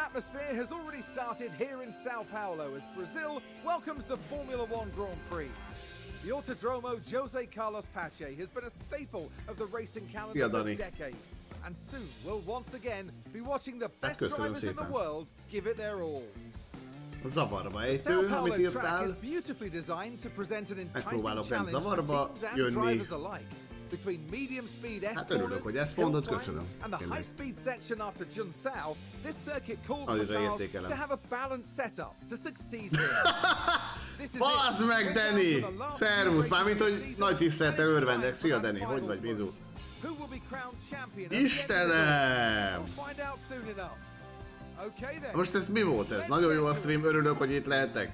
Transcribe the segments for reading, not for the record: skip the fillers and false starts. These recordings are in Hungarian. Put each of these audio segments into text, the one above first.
atmosphere has already started here in Sao Paulo as Brazil welcomes the Formula One Grand Prix. The Autodromo José Carlos Pache has been a staple of the racing calendar for decades, and soon we'll once again be watching the best drivers in the world give it their all. Zavarba The Sao ejtő, amit Paulo track is írtál. beautifully designed to present an enticing Megpróbálok nem challenge for zavarba teams and jönni. drivers alike. Between medium speed Hát örülök, S-corners, hogy ezt hill mondod, climbs, köszönöm. and the Tényleg. high speed section after Junsao, this circuit calls for Nagyra cars értékelem. to have a balanced setup to succeed here. This is Bazd it. meg, Danny! Szervusz, mármint, hogy nagy tisztelettel örvendek. Szia, Danny, hogy vagy, Mizu? Who will be crowned champion at the end of the Istenem! We'll find out soon enough. Okay then. Most ez mi volt ez? Nagyon jó a stream, örülök, hogy itt lehetek.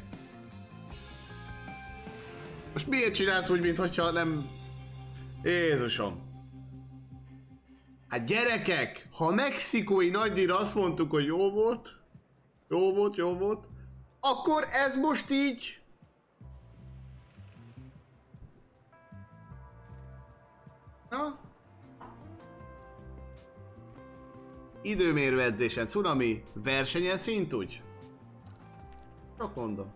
Most miért csinálsz úgy, mintha nem... Jézusom. Hát gyerekek, ha a mexikói nagydíjra azt mondtuk, hogy jó volt, akkor ez most így... Na? Időmérő edzésen, Tsunami, versenyen szintúgy? Csak mondom.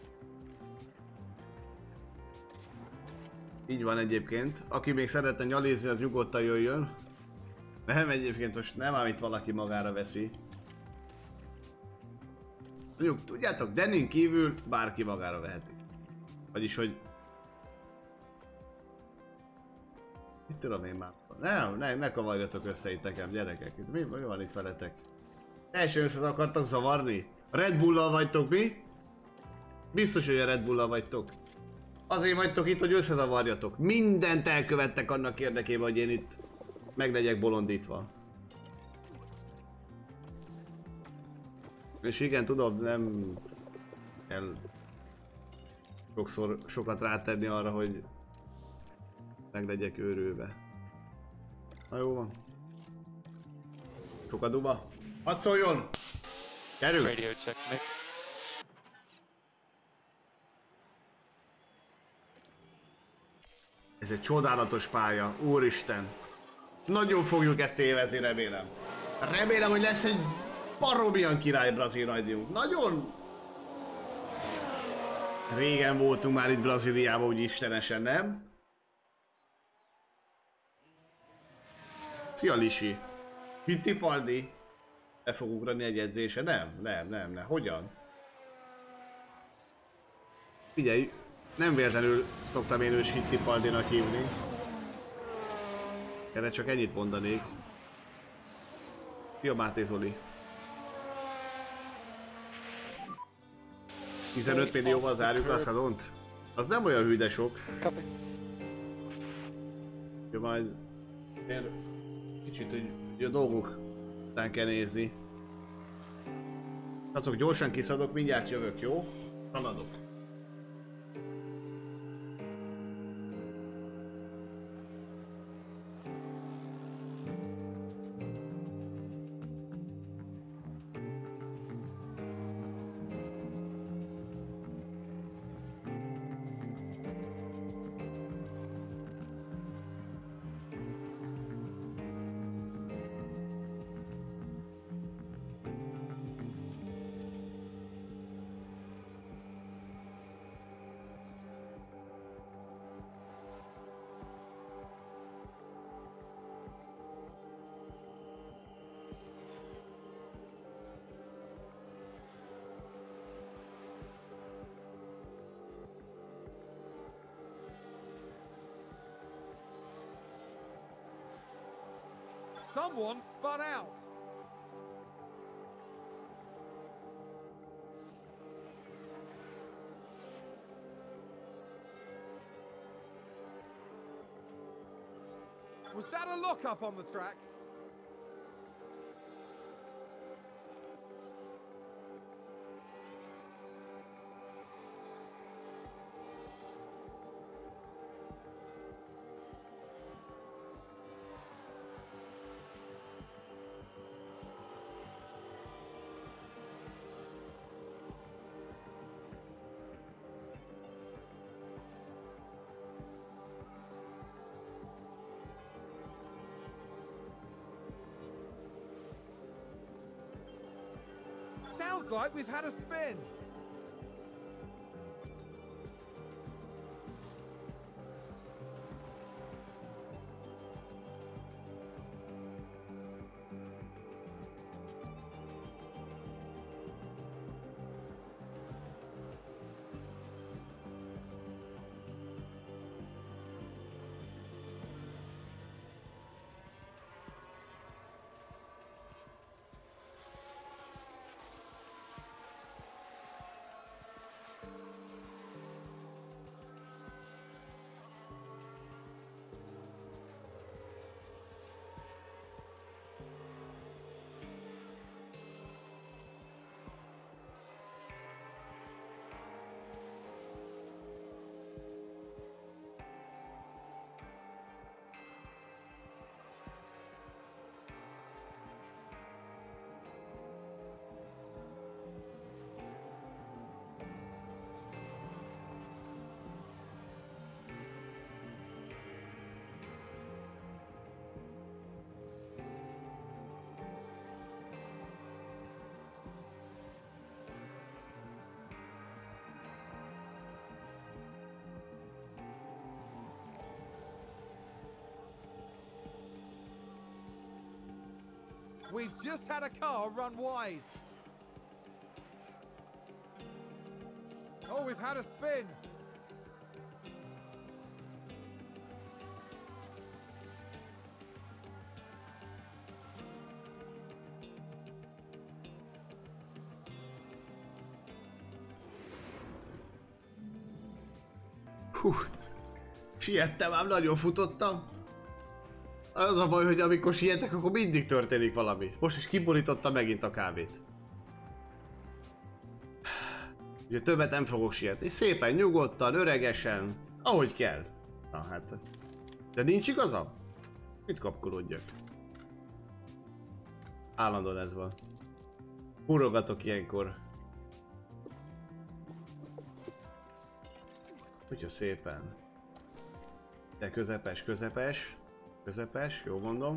Így van egyébként. Aki még szeretne nyalizni, az nyugodtan jöjjön. Nem, egyébként most nem ám itt valaki magára veszi. Mondjuk, tudjátok, Dennin kívül bárki magára veheti. Vagyis, hogy... Mit tudom én már? Ne kavarjatok össze itt nekem, gyerekek. Mi van itt veletek? Teljesen össze akartok zavarni? Red Bull-lal vagytok mi? Biztos, hogy a Red Bull-lal vagytok. Azért vagytok itt, hogy összezavarjatok. Mindent elkövettek annak érdekében, hogy én itt meg legyek bolondítva. És igen, tudom, nem kell sokat rátenni arra, hogy meg legyek őrülve. Na jó van. Sok a duba. Hadd szóljon! Gyerünk! Radio check, Nick. Ez egy csodálatos pálya, úristen! Nagyon fogjuk ezt élvezni, remélem. Remélem, hogy lesz egy baromian király brazil nagydíjunk. Nagyon... Régen voltunk már itt Brazíliában, úgy istenesen, nem? Szia, Lisi! Fittipaldi? Le fog ugrani egy edzése? Nem. Hogyan? Figyelj, nem véletlenül szoktam én ős Fittipaldinak hívni. Erre csak ennyit mondanék. Szia, Máté Zoli! 15 millióval zárjuk a szalont? Az nem olyan hű, de sok. Jó, majd... Kicsit, hogy a dolgok után kell nézni. Azok gyorsan kiszadok, mindjárt jövök, jó? Haladok. Someone spun out. Was that a lock-up on the track? Feels like we've had a spin. We've just had a car run wide. Oh, we've had a spin. Hú, siettem, ám nagyon futottam. Az a baj, hogy amikor sietek, akkor mindig történik valami. Most is kiborította megint a kávét. Ugye többet nem fogok sietni. Szépen, nyugodtan, öregesen, ahogy kell. Na hát. De nincs igazam? Mit kapkolódjak? Állandóan ez van. Húrogatok ilyenkor. Hogyha szépen. De közepes, közepes. Közepes, jó mondom.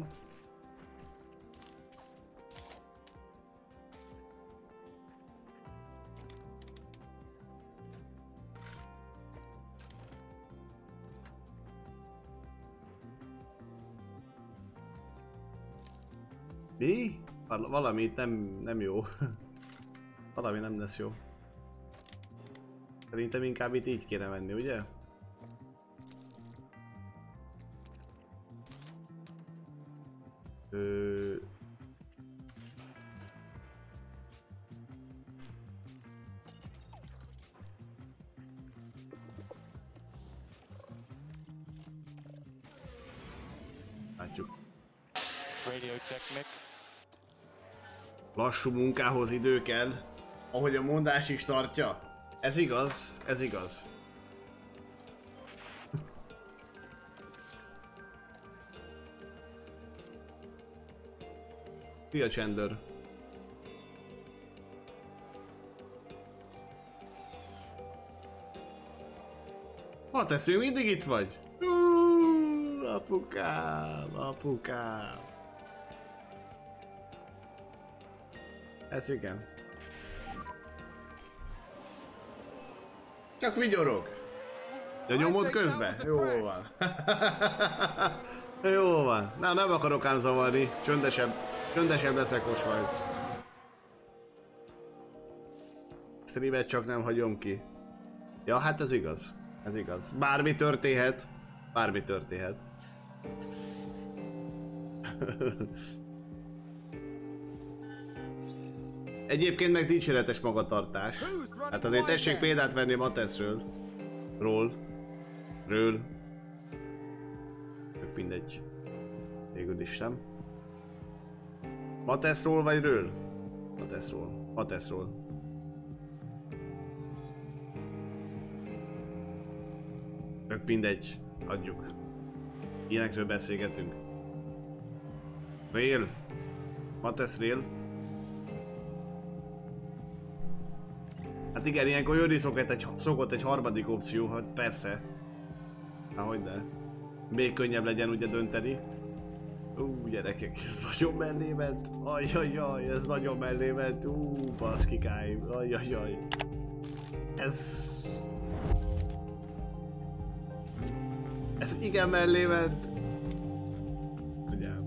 Mi? Valami itt nem jó. Valami nem lesz jó. Szerintem inkább itt így kéne menni, ugye? Látjuk. Lassú munkához idő kell, ahogy a mondás is tartja. Ez igaz, ez igaz. Mi a csendőr? Hát ez még mindig itt vagy? Apukám, apukám. Ez igen. Csak vigyorog. De nyomod közben? Jó van. Jó van. Na, nem akarok ám zavarni. Csöndesebb leszek most majd. Streamet csak nem hagyom ki. Ja, hát ez igaz. Ez igaz. Bármi történhet. Bármi történhet. Egyébként meg dicséretes magatartás. Hát azért tessék példát venni Mateszről. Ről. Tök mindegy. Végül is nem. Mateszról vagy ről? Mateszról. Tök mindegy. Adjuk. Ilyenekről beszélgetünk. Rél. Matesz Rél. Hát igen, ilyenkor jönni szokott egy harmadik opció, hát persze. Hogyne. Még könnyebb legyen ugye dönteni. Gyerekek, ez nagyon mellé ment. Ajajaj, ez nagyon mellé ment. Baszkikáim. Ajajaj. Ez igen mellé ment. Ugyan.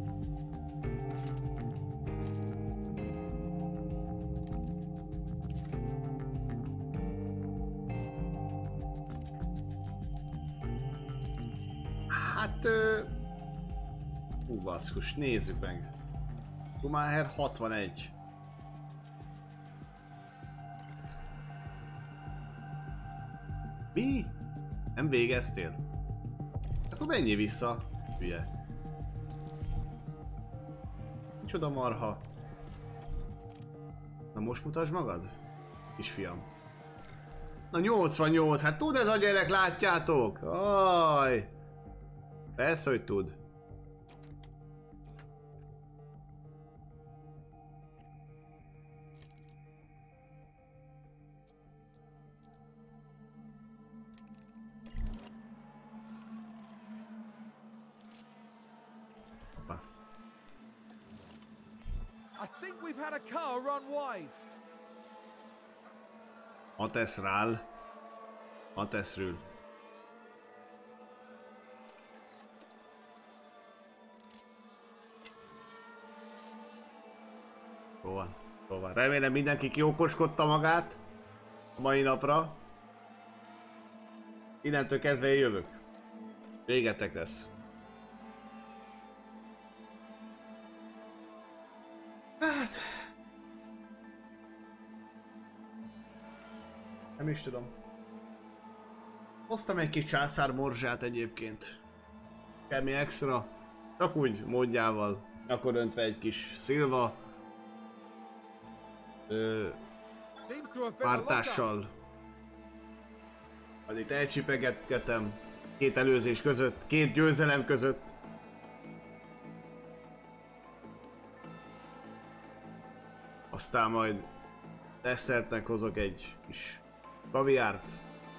Hát... baszkus, nézzük meg. Schumacher 61. Mi? Nem végeztél? Akkor menjél vissza, hülye. Micsoda marha. Na most mutasd magad, kisfiam. Na 88, hát tud ez a gyerek, látjátok? Aj! Persze, hogy tud. I think we've had a car run wide. A teszrál. A teszről. Jó van, jó van. Remélem mindenki kiokoskodta magát a mai napra. Innentől kezdve én jövök. Végetek lesz. Hát... nem is tudom. Hoztam egy kis császár morzsát egyébként. Semmi extra. Csak úgy módjával. Akkor öntve egy kis szilva. Pártással. Az itt elcsipegetgetem. 2 előzés között. 2 győzelem között. Aztán majd desszertnek hozok egy kis kaviárt.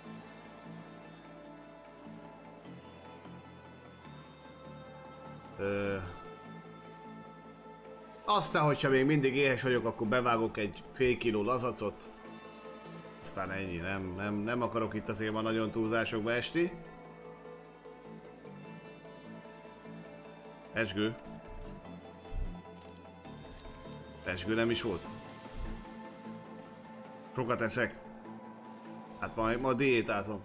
Aztán, hogyha még mindig éhes vagyok, akkor bevágok egy fél kiló lazacot. Aztán ennyi, nem akarok itt azért már nagyon túlzásokba esni. Pesgő. Pesgő nem is volt. Sokat eszek. Hát ma diétázom.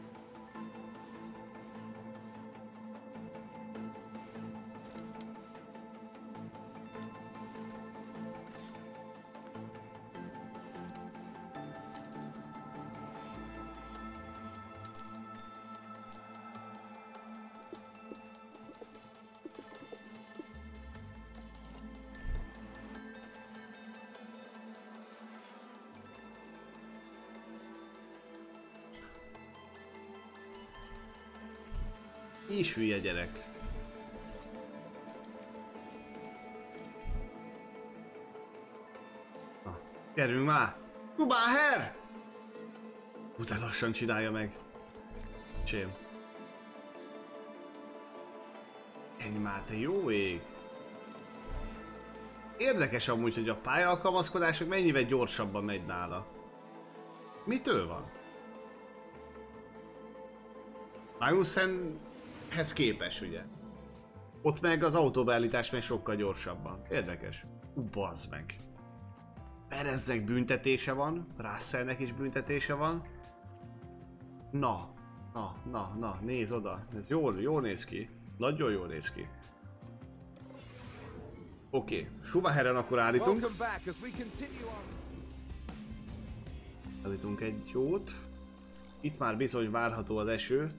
Is hülye gyerek. Na, gyerünk már! Schumacher! De lassan csinálja meg. Csém. Ennyi már, te jó ég! Érdekes amúgy, hogy a pályaalkalmazkodások mennyivel gyorsabban megy nála. Mitől van? Magnussenhez képes, ugye? Ott meg az autóbeállítás megy sokkal gyorsabban. Érdekes. Bazd meg. Pereznek büntetése van, Russellnek is büntetése van. Na, nézz oda. Ez jól néz ki. Nagyon jól néz ki. Oké, Schumacheren akkor állítunk. Állítunk egy jót. Itt már bizony várható az eső.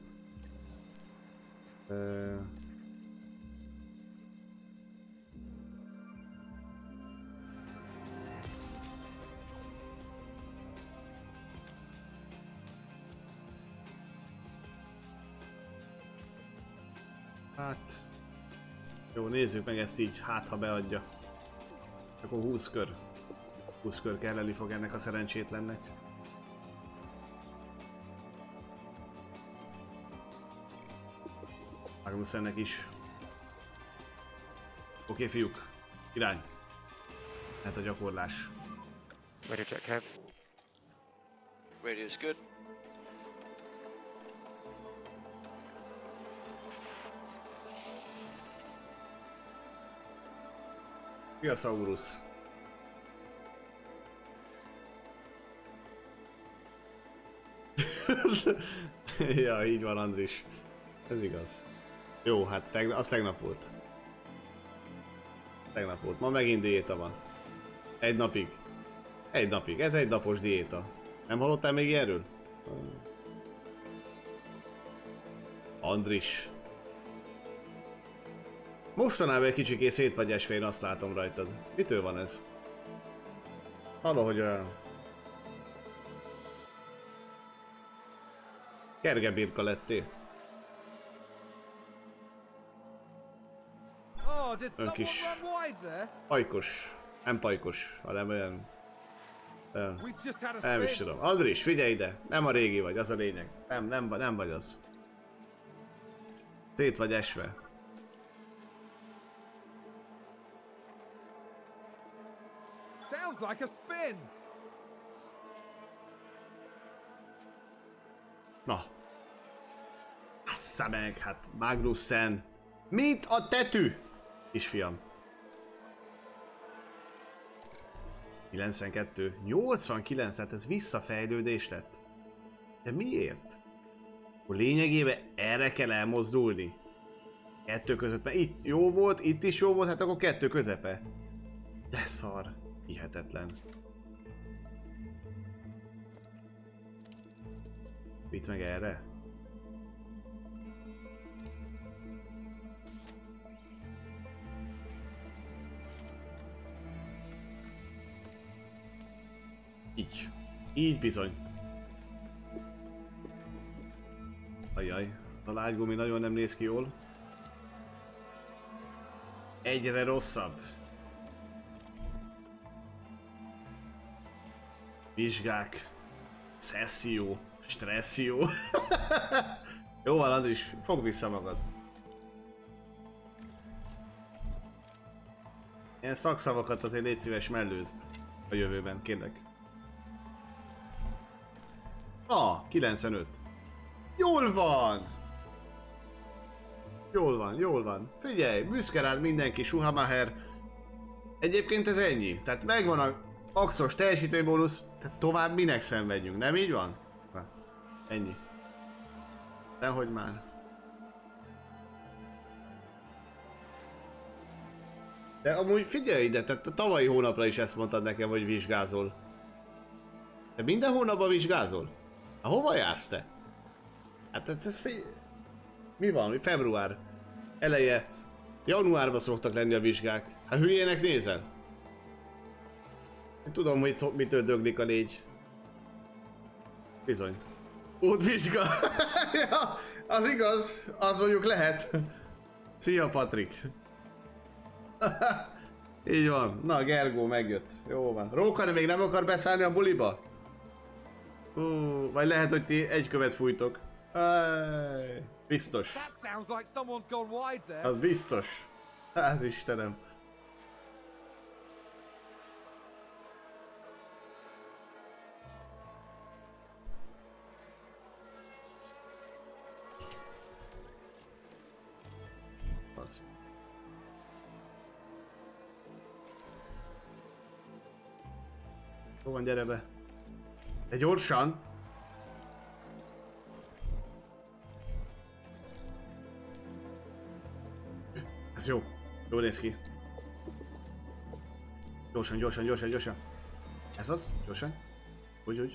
Hát... jó, nézzük meg ezt így, hát ha beadja. Akkor 20 kör. 20 kör kelleni fog ennek a szerencsétlennek. Magnussennek is. Oké, fiúk. Irány. Hát a gyakorlás. Radio check, Kev. Radio is good. Szia, Saurus. Ja, így van, Andris. Ez igaz. Jó, hát az tegnap volt. Tegnap volt. Ma megint diéta van. Egy napig. Egy napig. Ez egy napos diéta. Nem hallottál még erről? Andris. Mostanában egy kicsikét szét vagy esve, én azt látom rajtad. Mitől van ez? Valahogy olyan... Kergebirka lettél. Ön kis... pajkos. Nem pajkos, hanem olyan... Nem is tudom. Andris, figyelj ide! Nem a régi vagy, az a lényeg. Nem vagy az. Szét vagy esve. Sounds like a spin. Na. Assza meg, hát Magnussen. Mint a tetű! Kisfiam. 92. 89, hát ez visszafejlődés lett. De miért? A lényegében erre kell elmozdulni. Kettő között, mert itt jó volt, itt is jó volt, hát akkor kettő közepe. De szar. Hihetetlen. Itt meg erre? Így. Így bizony. Ajjaj, a lágygumi nagyon nem néz ki jól. Egyre rosszabb. Vizsgák. Szesszió. Stresszió. Jó van, Andris, fogd vissza magad. Ilyen szakszavakat azért légy szíves mellőzd a jövőben, kérlek. 95. Jól van! Jól van. Figyelj, büszke rád mindenki, Schumacher. Egyébként ez ennyi. Tehát megvan a maxos teljesítménybónusz, tehát tovább minek szenvedjünk, nem így van? Na, ennyi. Dehogy már. De amúgy figyelj ide, tehát a tavalyi hónapra is ezt mondtad nekem, hogy vizsgázol. Te minden hónapban vizsgázol? Hova jársz te? Hát ez mi van? Február eleje. Januárban szoktak lenni a vizsgák. Hát hülyének nézel? Én tudom, hogy mitől döglik a légy. Bizony. Útvizsga. Ja, az igaz. Az mondjuk lehet. Szia, Patrik. Így van. Na, Gergó megjött. Jó van. Róka még nem akar beszállni a buliba? Vagy lehet, hogy ti egy követ fújtok. Biztos. Az biztos. Hát Istenem. Az. Jó van, gyere be. De gyorsan. Ez jó. Jó néz ki. Gyorsan. Ez az? Gyorsan. Úgy.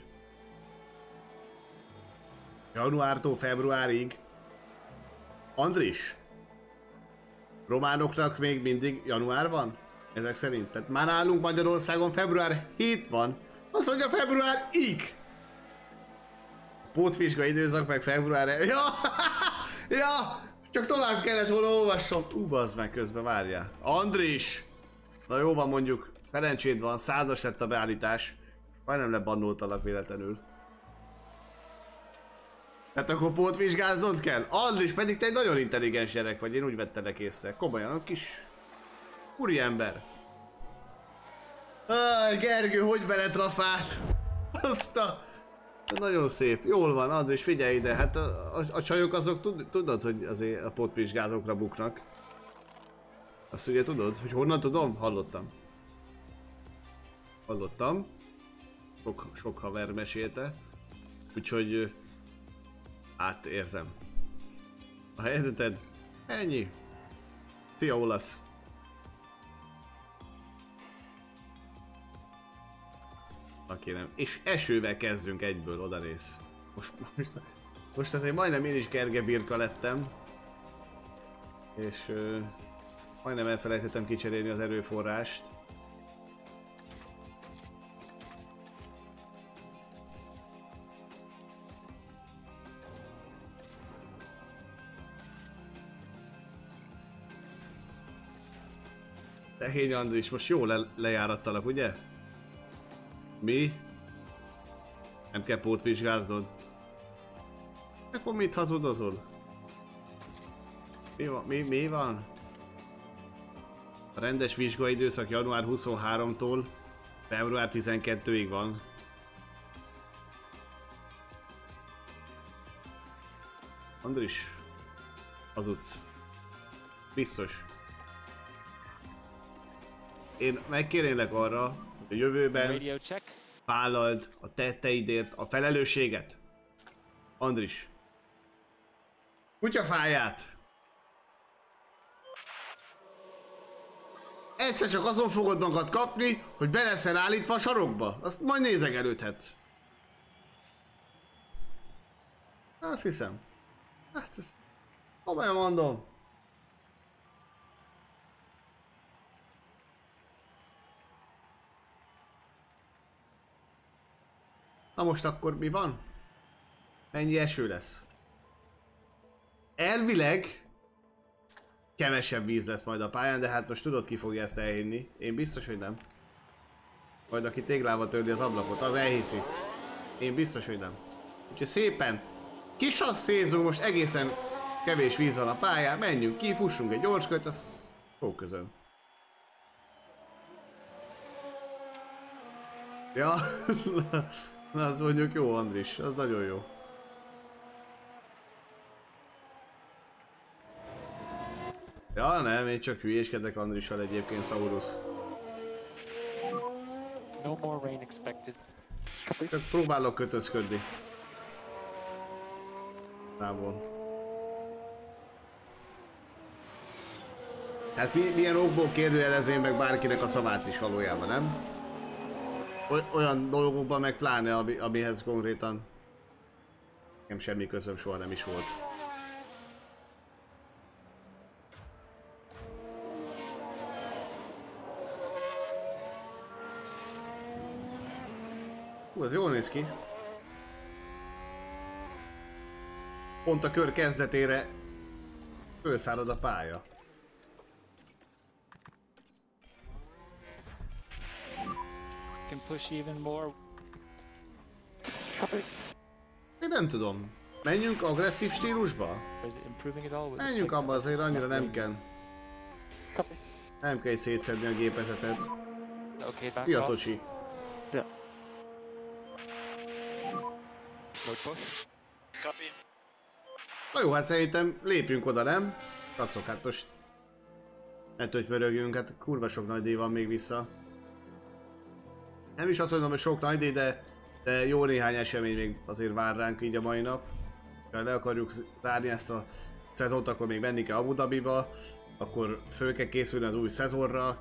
Januártól februárig. Andris. Románoknak még mindig január van? Ezek szerint. Tehát már nálunk Magyarországon február 7 van. Azt mondja februárig. Pótvizsga időszak meg február... Ja! Csak tovább kellett volna olvassom. Bazd meg, közben várjál. Andris! Na jó van, mondjuk. Szerencséd van, 100-as lett a beállítás. Majdnem lebannoltalak véletlenül. Tehát akkor pótvizsgáznod kell? Andris, pedig te egy nagyon intelligens gyerek vagy, én úgy vettelek észre. Komolyan, kis Úriember! Gergő, hogy beletrafált? Azt a... Nagyon szép, jól van, Andris, figyelj ide, hát a csajok azok tudod, hogy azért a potvizsgázókra buknak. Azt ugye tudod, hogy honnan tudom? Hallottam. Hallottam. Sok haver mesélte. Úgyhogy... hát érzem. A helyzeted? Ennyi. Szia, olasz. Kérem. És esővel kezdünk egyből, odanéz. Most azért majdnem én is Gerge birka lettem. És majdnem elfelejtettem kicserélni az erőforrást. Tehén Andris, most jól lejárattalak, ugye? Mi? Nem kell pótvizsgáznod? Akkor mit hazudozol? Mi van? A rendes vizsgaidőszak január 23-tól február 12-ig van. Andris, hazudsz. Biztos. Én megkérnélek arra, hogy a jövőben vállald a tetteidért a felelősséget. Andris. Kutyafáját! Egyszer csak azon fogod magad kapni, hogy be leszel állítva a sarokba. Azt majd nézegelődhetsz. Azt hiszem. Hát ezt komolyan mondom. Na most akkor mi van? Mennyi eső lesz? Elvileg kevesebb víz lesz majd a pályán, de hát most tudod, ki fogja ezt elhinni. Én biztos, hogy nem. Majd aki téglával törli az ablakot, az elhiszi. Én biztos, hogy nem. Úgyhogy szépen kisasszézunk, most egészen kevés víz van a pályán, menjünk ki, fussunk egy gyorskört, az sok közön. Ja, na az mondjuk jó, Andris, az nagyon jó. Ja nem, én csak hülyéskedek Andrissal egyébként, Saurus. No more rain expected. Csak próbálok kötözködni. Távol. Hát milyen okból kérdőjelezném meg bárkinek a szavát is valójában, nem? Olyan dolgokban meg pláne, amihez konkrétan nekem semmi közöm soha nem is volt. Ez jól néz ki. Pont a kör kezdetére fölszárad a pálya. Can push even more. Én nem tudom. Menjünk agresszív stílusba? Menjünk abba, azért annyira nem kell. Nem kell szétszedni a gépezetet. Szia, Tocsi. Copy. Na jó, hát szerintem lépjünk oda, nem? Kacok, hát most ne tötymörögjünk, hát kurva sok nagy díj van még vissza. Nem is azt mondom, hogy sok nagy díj, de jó néhány esemény még azért vár ránk így a mai nap. Ha le akarjuk zárni ezt a szezont, akkor még menni kell Abu Dhabiba, akkor föl kell készülni az új szezonra.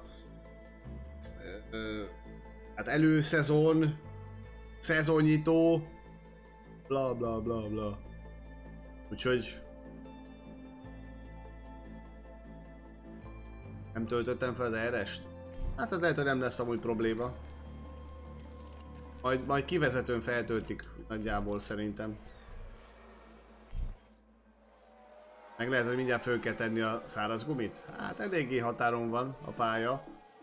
Hát előszezon, szezonnyitó, bla bla bla bla. Úgyhogy nem töltöttem fel az RS-t? Hát ez lehet, hogy nem lesz amúgy probléma. Majd kivezetőn feltöltik nagyjából szerintem. Meg lehet, hogy mindjárt föl kell tenni a száraz gumit? Hát eléggé határon van a pálya.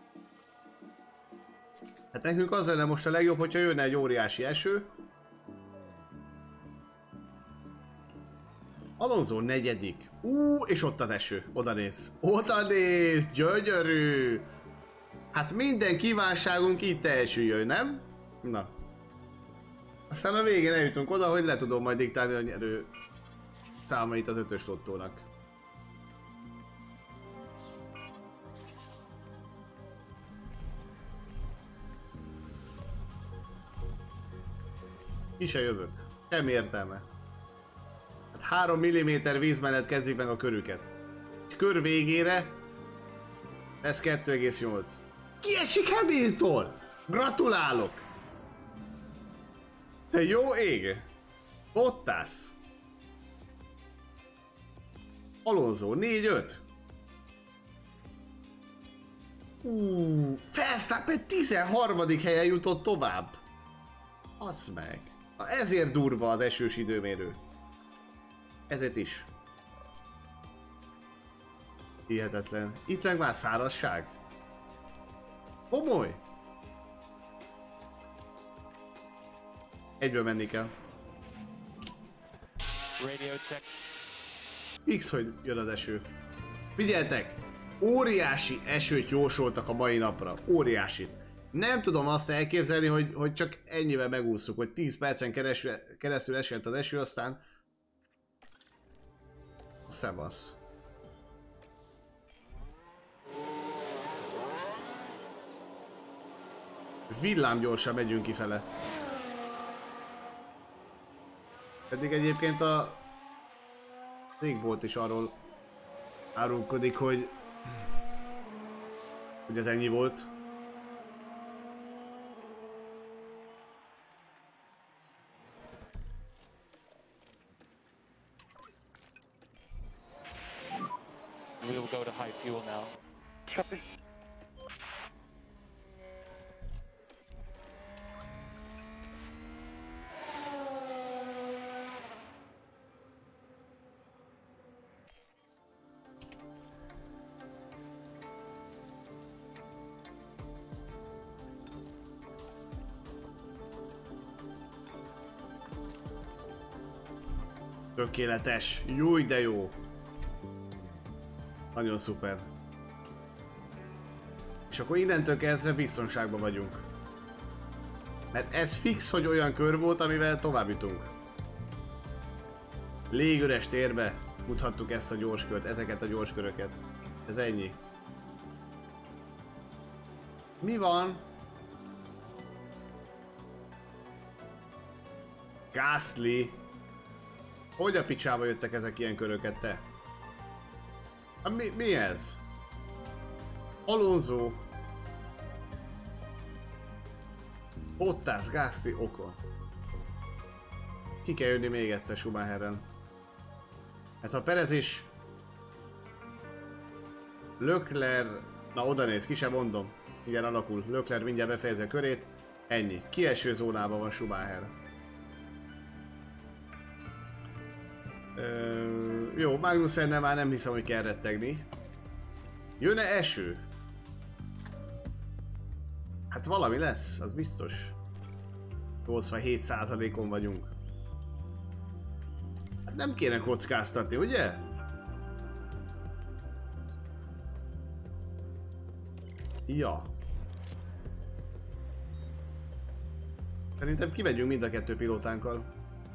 Hát nekünk az lenne most a legjobb, hogyha jönne egy óriási eső. Alonso negyedik. És ott az eső. Oda néz. Oda néz, gyönyörű. Hát minden kívánságunk itt teljesüljön, nem? Na. Aztán a végén eljutunk oda, hogy le tudom majd diktálni a nyerő számait az 5-ös lottónak. Ki se jövök. Semmi értelme. Hát 3 mm víz mellett kezdik meg a körüket. És kör végére lesz 2,8. Kiesik Hamilton! Gratulálok! Te jó ég! Bottas! Alonso 4-5. Verstappen 13. helyen jutott tovább. Az meg. Na ezért durva az esős időmérő. Ezért is. Hihetetlen. Itt meg már szárazság. Komoly. Egyből menni kell. Radio check. Fix, hogy jön az eső. Figyeltek! Óriási esőt jósoltak a mai napra. Óriásit. Nem tudom azt elképzelni, hogy csak ennyivel megúszuk, hogy 10 percen keresztül esett az eső, aztán... Szevasz. Villám gyorsan megyünk kifele. Pedig egyébként a... Thinkbolt is arról árulkodik, hogy ez ennyi volt. We'll go to high fuel now. Copy. Tökéletes. Júj, de jó. Nagyon szuper. És akkor innentől kezdve biztonságban vagyunk. Mert ez fix, hogy olyan kör volt, amivel tovább jutunk. Légüres térbe futhattuk ezt a gyorskört, ezeket a gyorsköröket. Ez ennyi. Mi van? Gasly. Hogy a picsába jöttek ezek ilyen köröket, te? Mi ez? Alonso. Bottas, Gasly, Ocon. Ki kell jönni még egyszer Schumacherren. Hát ha Perez is... Leclerc... Na oda néz, ki sem mondom. Igen, alakul. Leclerc mindjárt befejezi a körét. Ennyi. Kieső zónában van Schumacher. Jó, Magnusennel már nem hiszem, hogy kell rettegni. Jön-e eső? Hát valami lesz, az biztos. 87%-on vagyunk. Hát nem kéne kockáztatni, ugye? Ja. Szerintem kimegyünk mind a kettő pilótánkkal.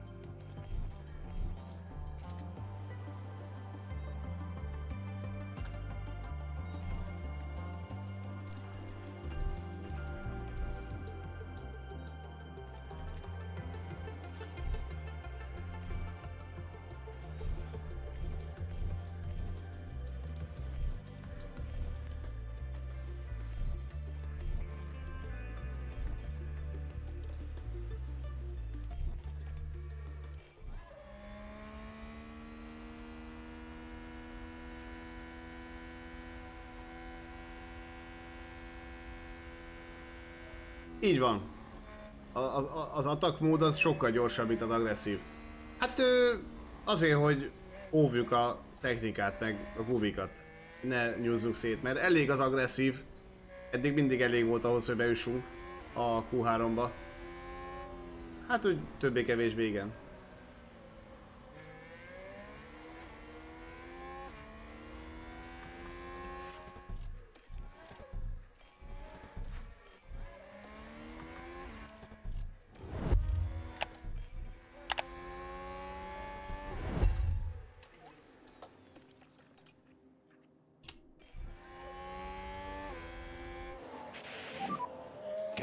Így van. Az attack mód az sokkal gyorsabb, mint az agresszív. Hát azért, hogy óvjuk a technikát, meg a gumikat. Ne nyúzzuk szét, mert elég az agresszív. Eddig mindig elég volt ahhoz, hogy beüssünk a Q3-ba. Hát úgy többé-kevésbé igen.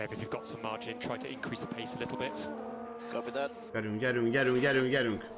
Kev, if you've got some margin, try to increase the pace a little bit. Copy that. Gyerünk, gyerünk, gyerünk, gyerünk, gyerünk.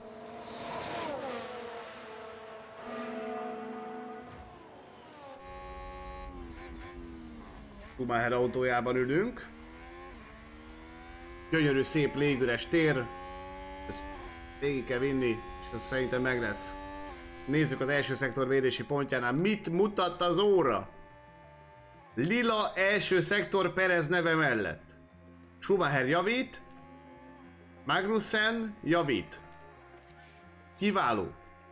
Schumacher autójában ülünk. Gyönyörű, szép, légüres tér. Ezt végig kell vinni, és ez szerintem meg lesz. Nézzük az első szektor védési pontjánál. Mit mutat az óra? Lila első szektor Perez neve mellett. Schumacher javít. Magnussen javít. Kiváló.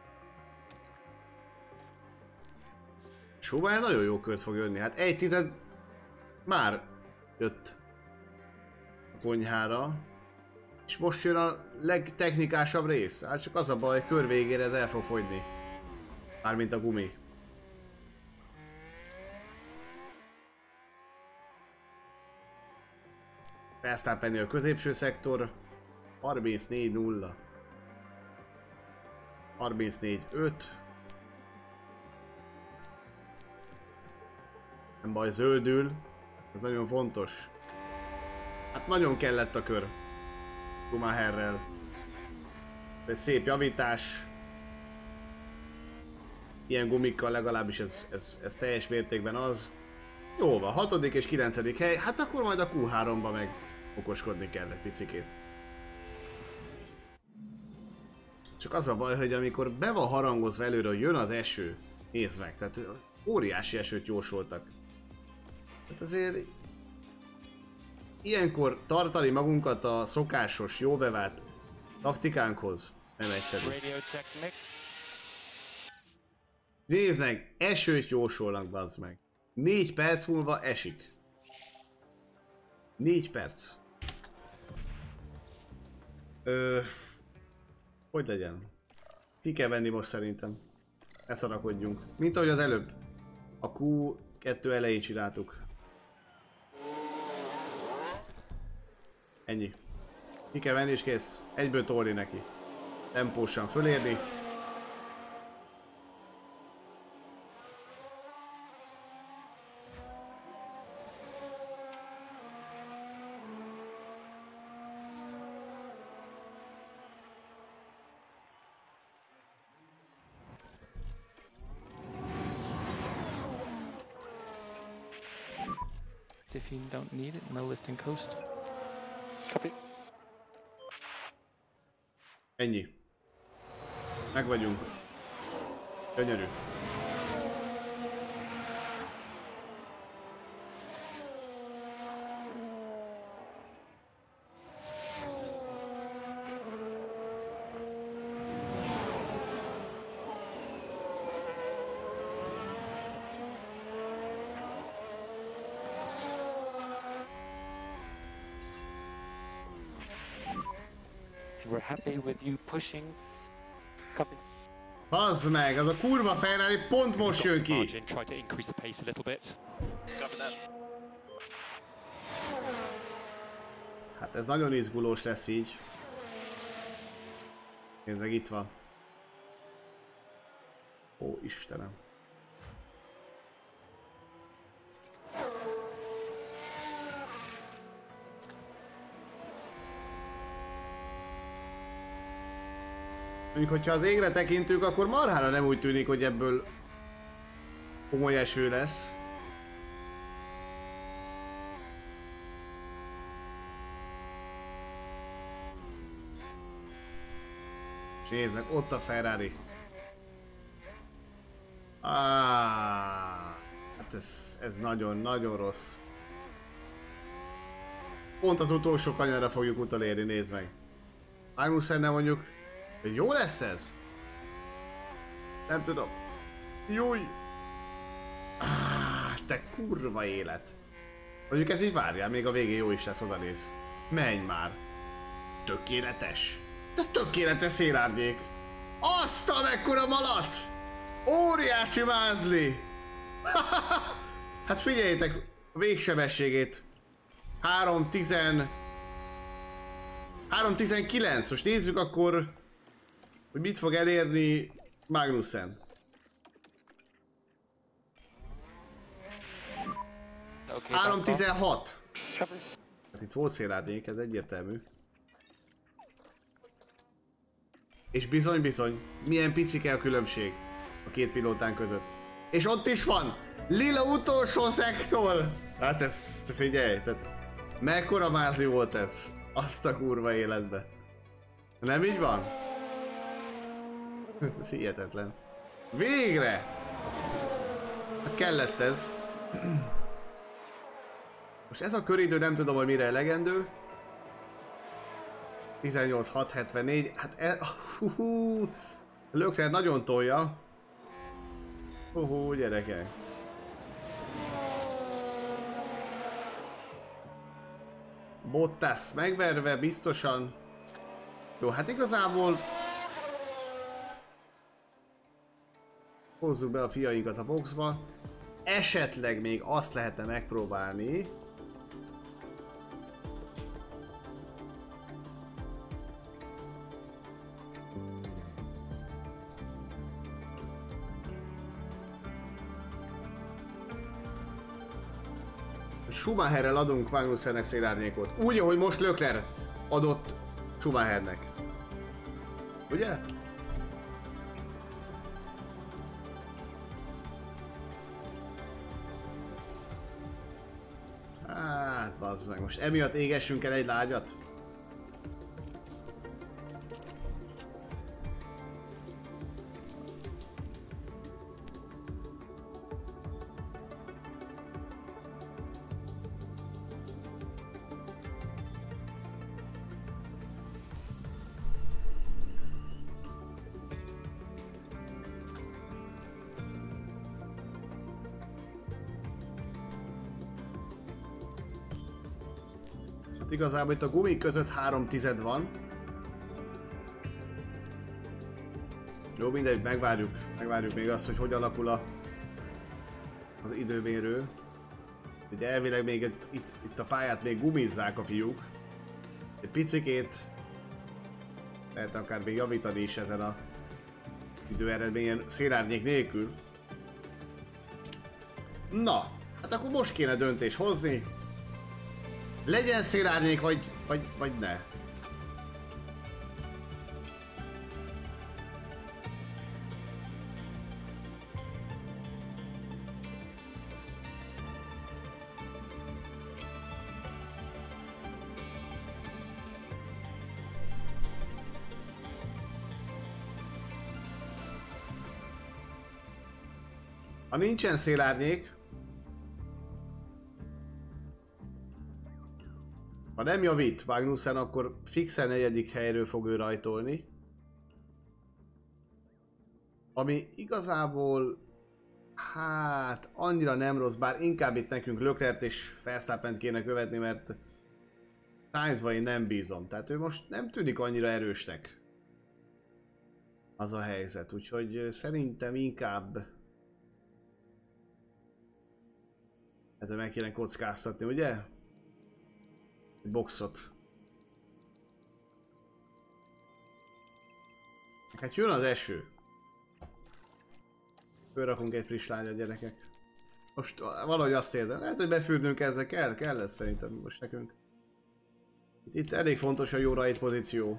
Schumacher nagyon jó kört fog jönni. Hát 1/10 már jött a konyhára. És most jön a legtechnikásabb rész. Hát csak az a baj, hogy kör végére ez el fog fogyni. Mármint a gumi. Verstappen a középső szektor. 34-0. 34-5. Nem baj, zöldül. Ez nagyon fontos. Hát nagyon kellett a kör. Schumacherrel. Ez szép javítás. Ilyen gumikkal legalábbis ez teljes mértékben az. Jó van, 6. és 9. hely. Hát akkor majd a Q3-ba meg okoskodni kell egy picikét. Csak az a baj, hogy amikor be van harangozva előre, hogy jön az eső, nézd meg, tehát óriási esőt jósoltak. Hát azért ilyenkor tartani magunkat a szokásos, jó bevált taktikánkhoz nem egyszerű. Nézd meg, esőt jósolnak, bazd meg. 4 perc múlva esik. 4 perc. Hogy legyen? Ki kell venni most szerintem. Ne szarakodjunk. Mint ahogy az előbb. A Q2 elején csináltuk. Ennyi. Ki kell venni és kész. Egyből tolni neki. Tempósan fölérni. If you don't need it, no lift and coast. Copy. Ennyi. Meg vagyunk. Gyönyörű. We're happy with you pushing. Copy. Bazd meg, az a kurva Ferrari pont most jön ki. Margin, try to increase the pace a little bit. Copy that. Hát ez nagyon izgulós lesz így. Nézd meg, itt van. Ó, Istenem. Mondjuk, hogyha az égre tekintünk, akkor marhára nem úgy tűnik, hogy ebből komoly eső lesz. És nézzek, ott a Ferrari. Hát ez nagyon rossz. Pont az utolsó kanyarra fogjuk utolérni, nézd meg. Magnussen mondjuk. Jó lesz ez? Nem tudom. Júj! Te kurva élet. Mondjuk ez így várjál, még a végén jó is lesz, odanéz. Menj már. Tökéletes. Ez tökéletes szélárnyék. Azt a mekkora malac! Óriási mázli! Hát figyeljétek a végsebességét. 3.19. Most nézzük akkor, hogy mit fog elérni Magnussen. Okay, 3.16. Hát itt volt szélárnyék, ez egyértelmű. És bizony, milyen picike a különbség a két pilótán között. És ott is van! Lila utolsó szektor! Hát ez, figyelj, tehát mekkora mázi volt ez? Azt a kurva életbe. Nem így van? Ez hihetetlen. Végre! Hát kellett ez. Most ez a köridő nem tudom, hogy mire elegendő. 18.674, hát Leclerc nagyon tolja. Gyerekek. Bottas megverve biztosan. Jó, hát igazából hozzuk be a fiainkat a boxba. Esetleg még azt lehetne megpróbálni. Schumacherrel adunk Magnussennek szélárnyékot. Úgy, ahogy most Leclerc adott Schumachernek. Ugye? Hát, bazd meg, most emiatt égessünk el egy lágyat? Hát igazából itt a gumik között 3 tized van. Jó, mindegy, megvárjuk még azt, hogy alakul az időmérő. Ugye elvileg még itt a pályát még gumizzák a fiúk. Egy picikét lehet akár még javítani is ezen a időeredményen szélárnyék nélkül. Na, hát akkor most kéne döntés hozni. Legyen szélárnyék, vagy ne. Ha nincsen szélárnyék, ha nem javít Magnussen, akkor fixen 4. helyről fog ő rajtolni. Ami igazából, hát annyira nem rossz, bár inkább itt nekünk Leclerc és Verstappent kéne követni, mert Sainzban én nem bízom. Tehát ő most nem tűnik annyira erősnek. Az a helyzet, úgyhogy szerintem inkább hát meg kéne kockáztatni, ugye? Egy boxot. Hát jön az eső. Fölrakunk egy friss lányat, gyerekek. Most valahogy azt érzem, lehet, hogy befürdünk ezzel, kell lesz szerintem most nekünk. Itt elég fontos a jó rajt pozíció.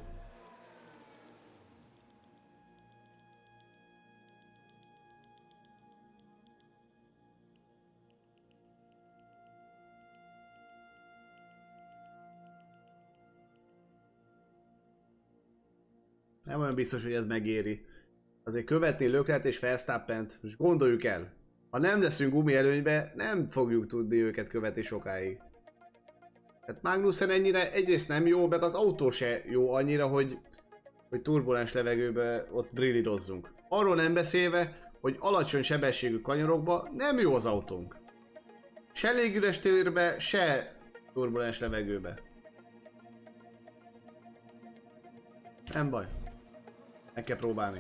Nem olyan biztos, hogy ez megéri. Azért követni Leclerc és Verstappent, most gondoljuk el. Ha nem leszünk gumi előnybe, nem fogjuk tudni őket követni sokáig. Tehát Magnussen ennyire egyrészt nem jó, meg az autó se jó annyira, hogy turbulens levegőbe ott brillírozzunk. Arról nem beszélve, hogy alacsony sebességű kanyarokba nem jó az autónk. Se légüres térbe, se turbulens levegőbe. Nem baj. Meg kell próbálni.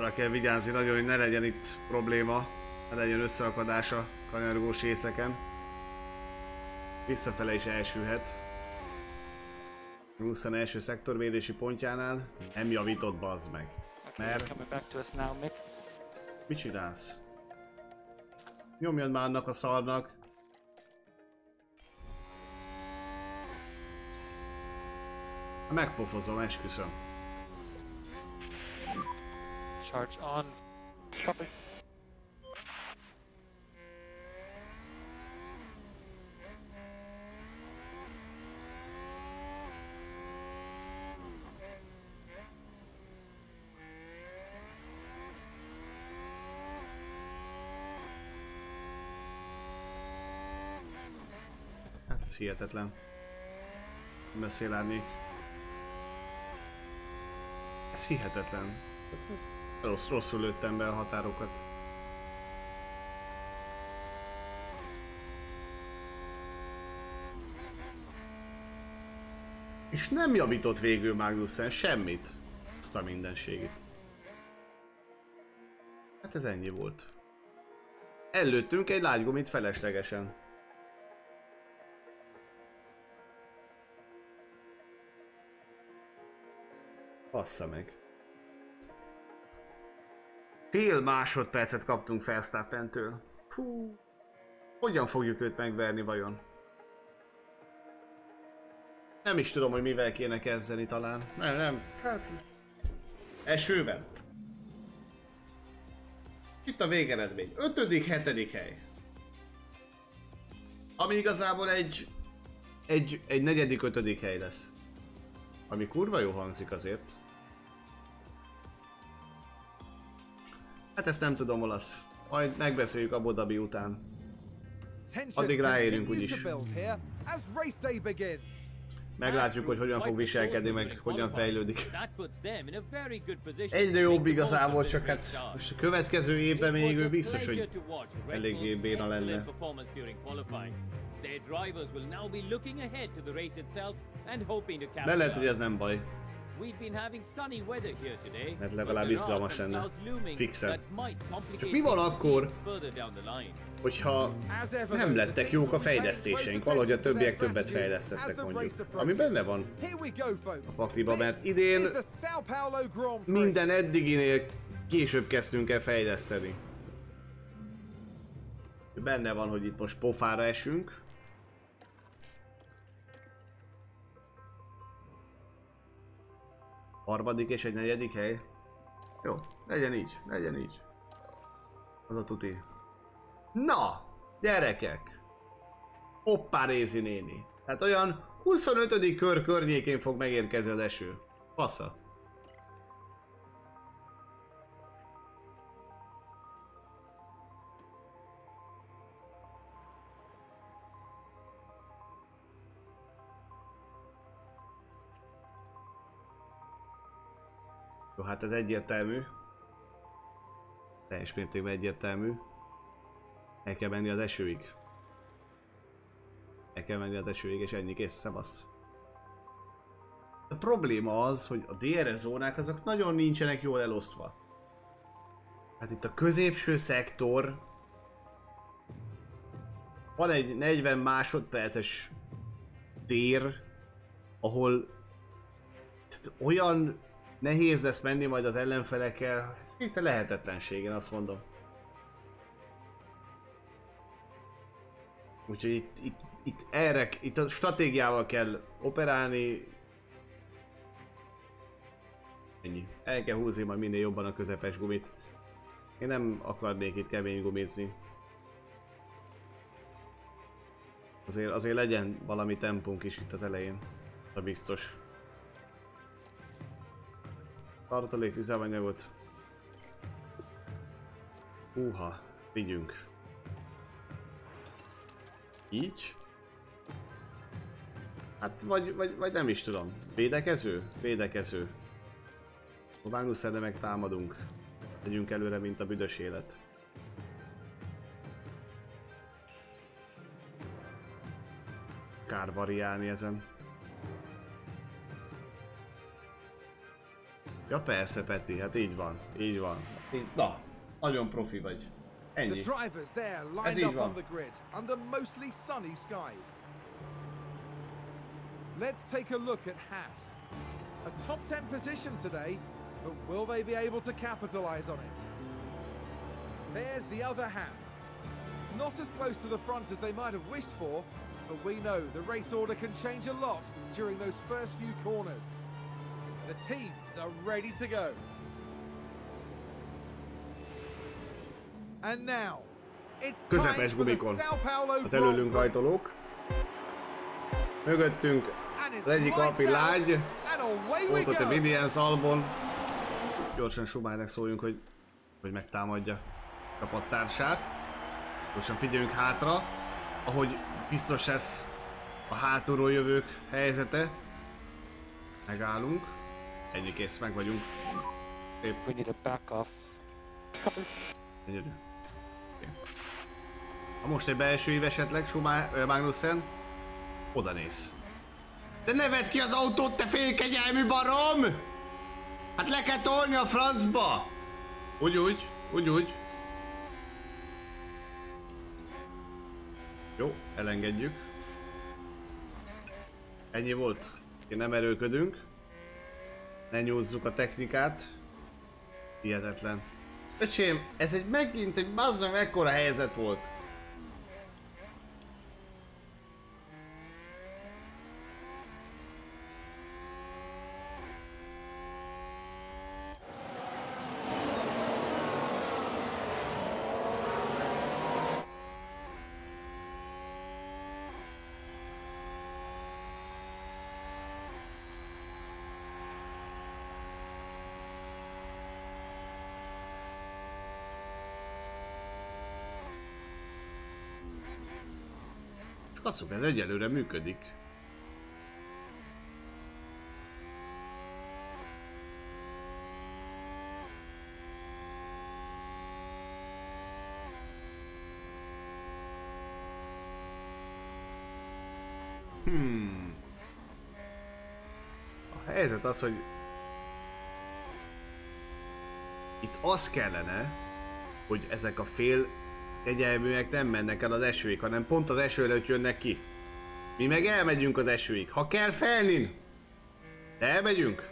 Arra kell vigyázni nagyon, hogy ne legyen itt probléma, ne legyen összeakadás a kanyargós részeken. Visszafele is elsülhet. 21. szektorvédési pontjánál nem javított, bazd meg. Okay, Mert... you're coming back to us now, Mick. Mit csinálsz? Nyomjad már annak a szarnak. Megpofozom, esküszöm. Charge on. Copy. Hát ez hihetetlen. Beszél Árnyék. Ez hihetetlen. Rosszul lőttem be a határokat. És nem javított végül Magnussen semmit. Azt a mindenségét. Hát ez ennyi volt. Előttünk egy lágygumit feleslegesen. Bassza meg. Fél másodpercet kaptunk Verstappentől. Hú. Hogyan fogjuk őt megverni vajon? Nem is tudom, hogy mivel kéne kezdeni talán. Nem. Hát... Esőben. Itt a végeredmény. 5., 7. hely. Ami igazából egy 4., 5. hely lesz. Ami kurva jó hangzik azért. Hát ezt nem tudom, olasz. Majd megbeszéljük Abu Dhabi után. Addig ráérünk úgyis. Meglátjuk, hogy hogyan fog viselkedni, meg hogyan fejlődik. Egyre jobb igazából, csak hát most a következő évben még ő biztos, hogy eléggé béna lenne. De lehet, hogy ez nem baj. Mert legalább izgalmas lenne. Fixen. Csak mi van akkor, hogyha nem lettek jók a fejlesztéseink, valahogy a többiek többet fejlesztettek mondjuk. Ami benne van a pakliba, mert idén minden eddiginél később kezdtünk el fejleszteni. Benne van, hogy itt most pofára esünk. Harmadik és egy 4. hely. Jó, legyen így, legyen így. Az a tuti. Na, gyerekek! Hoppá Rézi néni. Hát olyan 25. kör környékén fog megérkezni az eső. Passza. Jó, hát ez egyértelmű. Teljes mértékben egyértelmű. El kell menni az esőig. El kell menni az esőig, és ennyi, kész, szevasz. A probléma az, hogy a DRS zónák azok nagyon nincsenek jól elosztva. Hát itt a középső szektor van egy 40 másodperces tér, ahol olyan nehéz lesz menni majd az ellenfelekkel, szinte lehetetlenség, én azt mondom. Úgyhogy itt a stratégiával kell operálni. Ennyi. El kell húzni majd minél jobban a közepes gumit. Én nem akarnék itt kemény gumizni. Azért legyen valami tempónk is itt az elején. A biztos. Tartalék üzemanyagot. Húha, vigyünk. Így? Hát vagy nem is tudom. Védekező? Védekező. A Magnussen meg támadunk. Legyünk előre, mint a büdös élet. Kár variálni ezen. Ja persze, Peti, hát így van, így van. Na, nagyon profi vagy. Ennyi. The drivers there lined up on the grid under mostly sunny skies. Let's take a look at Haas. A top 10 position today, but will they be able to capitalize on it? There's the other Haas. Not as close to the front as they might have wished for, but we know the race order can change a lot during those first few corners. The teams are ready to go. And now, it's time for the Sao Paulo az előlünk rajtolók. Mögöttünk az egyik Alpin lágy, ott a Williams Albon. Gyorsan Schumachernek szóljunk, hogy megtámadja a csapattársát. Gyorsan figyeljünk hátra, ahogy biztos lesz a hátulról jövők helyzete. Megállunk. Ennyi, kész, meg vagyunk. Szép. We need a back off. Egyedül. Okay. Ha most egy belső ív esetleg, Magnussen, oda néz. De ne vedd ki az autót, te félkegyelmű barom! Hát le kell tolni a francba! Úgy. Jó, elengedjük. Ennyi volt. Nem erőködünk. Ne nyúzzuk a technikát. Hihetetlen. Öcsém, ez megint egy bazzam ekkora helyzet volt. Basszuk, ez egyelőre működik. A helyzet az, hogy itt az kellene, hogy ezek a fél kegyelműek nem mennek el az esőig, hanem pont az eső előtt jönnek ki. Mi meg elmegyünk az esőig. Ha kell felnin, de elmegyünk.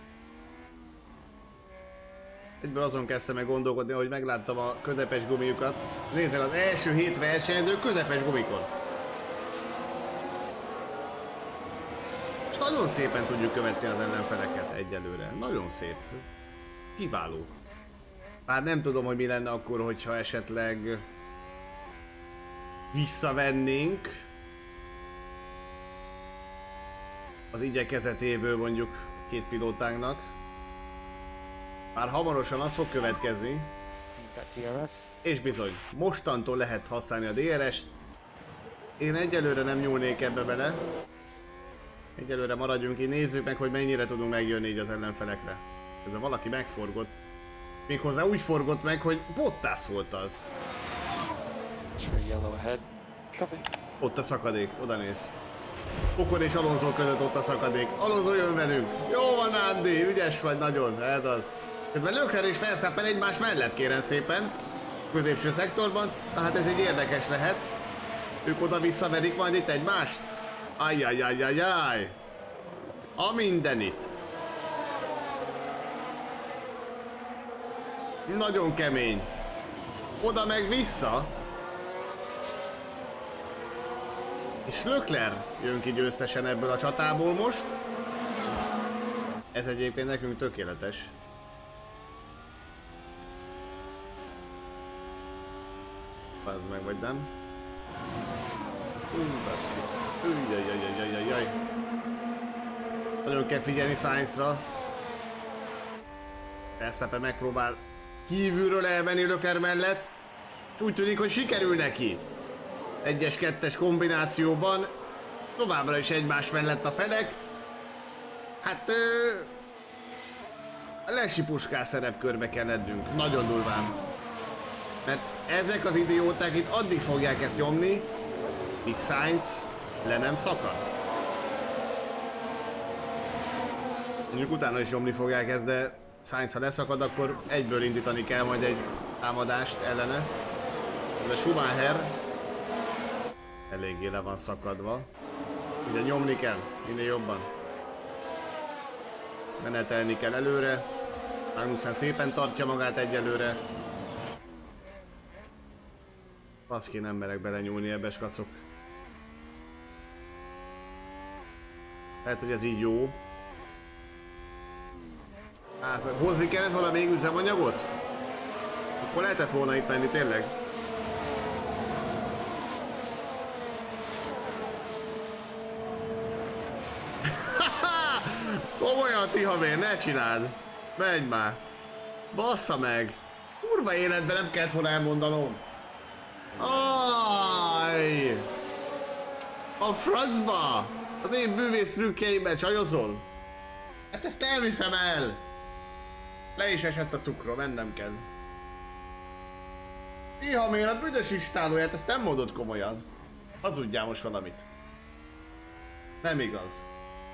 Egyből azon kezdtem meg gondolkodni, hogy megláttam a közepes gumiukat. Nézzel, az első 7 versenyző közepes gumikon. És nagyon szépen tudjuk követni az ellenfeleket egyelőre. Nagyon szép. Ez kiváló. Bár nem tudom, hogy mi lenne akkor, hogyha esetleg visszavennénk az igyekezetéből mondjuk két pilótánknak. Bár hamarosan az fog következni. És bizony, mostantól lehet használni a DRS-t. Én egyelőre nem nyúlnék ebbe bele. Egyelőre maradjunk így, nézzük meg, hogy mennyire tudunk megjönni így az ellenfelekre. Közben valaki megforgott. Méghozzá úgy forgott meg, hogy Bottas volt az. Ott a szakadék, oda néz. Ocon és Alonso között ott a szakadék. Alonso jön velünk. Jó van, Andy, ügyes vagy nagyon, ez az. Közben Leclerc és Verstappen egymás mellett, kérem szépen. Középső szektorban, tehát ez egy érdekes lehet. Ők oda visszaverik majd itt egymást. Ajjajajajaj. A mindenit. Nagyon kemény. Oda meg vissza. És Leclerc jön ki győztesen ebből a csatából most. Ez egyébként nekünk tökéletes. Az meg vagy nem? Jaj. Nagyon kell figyelni Sainzra. Verstappen megpróbál kívülről elvenni Leclerc mellett. És úgy tűnik, hogy sikerül neki. 1-2-es kombinációban. Továbbra is egymás mellett a felek. Hát... lesipuskás szerepkörbe kell lennünk. Nagyon durván. Mert ezek az idióták itt addig fogják ezt nyomni, míg Sainz le nem szakad. Mondjuk utána is nyomni fogják ezt, de Sainz, ha leszakad, akkor egyből indítani kell majd egy támadást ellene. De Schumacher eléggé le van szakadva. Minden nyomni kell, minél jobban. Menetelni kell előre. Magnussen szépen tartja magát egyelőre. Baszki, nem merek belenyúlni ebbe, skacok. Lehet, hogy ez így jó. Hát, hozni kellett valami még üzemanyagot? Akkor lehetett volna itt menni, tényleg. Komolyan, Tihamér, ne csináld! Menj már! Bassza meg! Kurva életben nem kellett volna elmondanom! Ajj! A francba! Az én bűvész trükkeimben csajozol? Hát ezt nem hiszem el! Le is esett a cukrom, mennem kell. Tihamér, a büdös istálóját, ezt nem mondod komolyan. Hazudjál most valamit. Nem igaz.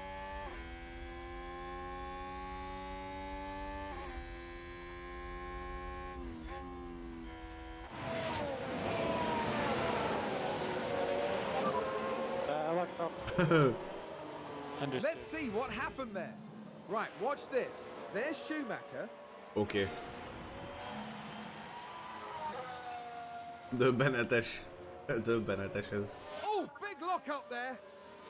Let's see what happened there. Right, watch this. There's Schumacher. Oké. Döbbenetes. Döbbenetes ez. Oh, big lock up there.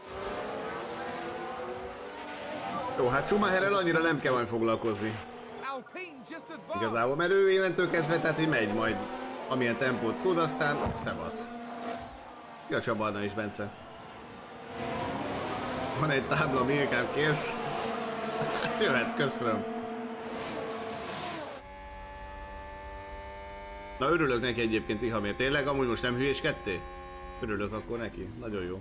Jó, hát Schumacherrel annyira nem kell majd foglalkozni. Alpine just advanced. Igazából, mert ő innentől kezdve, tehát hogy megy majd amilyen tempót tud, aztán szevasz. Ja, Csabarna is, Bence. Van egy tábla, Milkám, kész. Hát jöhet, köszönöm. Na, örülök neki egyébként, Tihamér. Tényleg, amúgy most nem hülyéskedtél? Örülök akkor neki. Nagyon jó.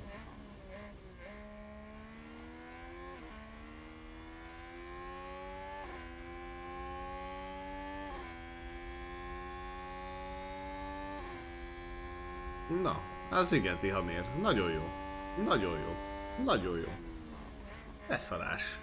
Na, az igen, Tihamér. Nagyon jó. Nagyon jó. Nagyon jó. Beszarás.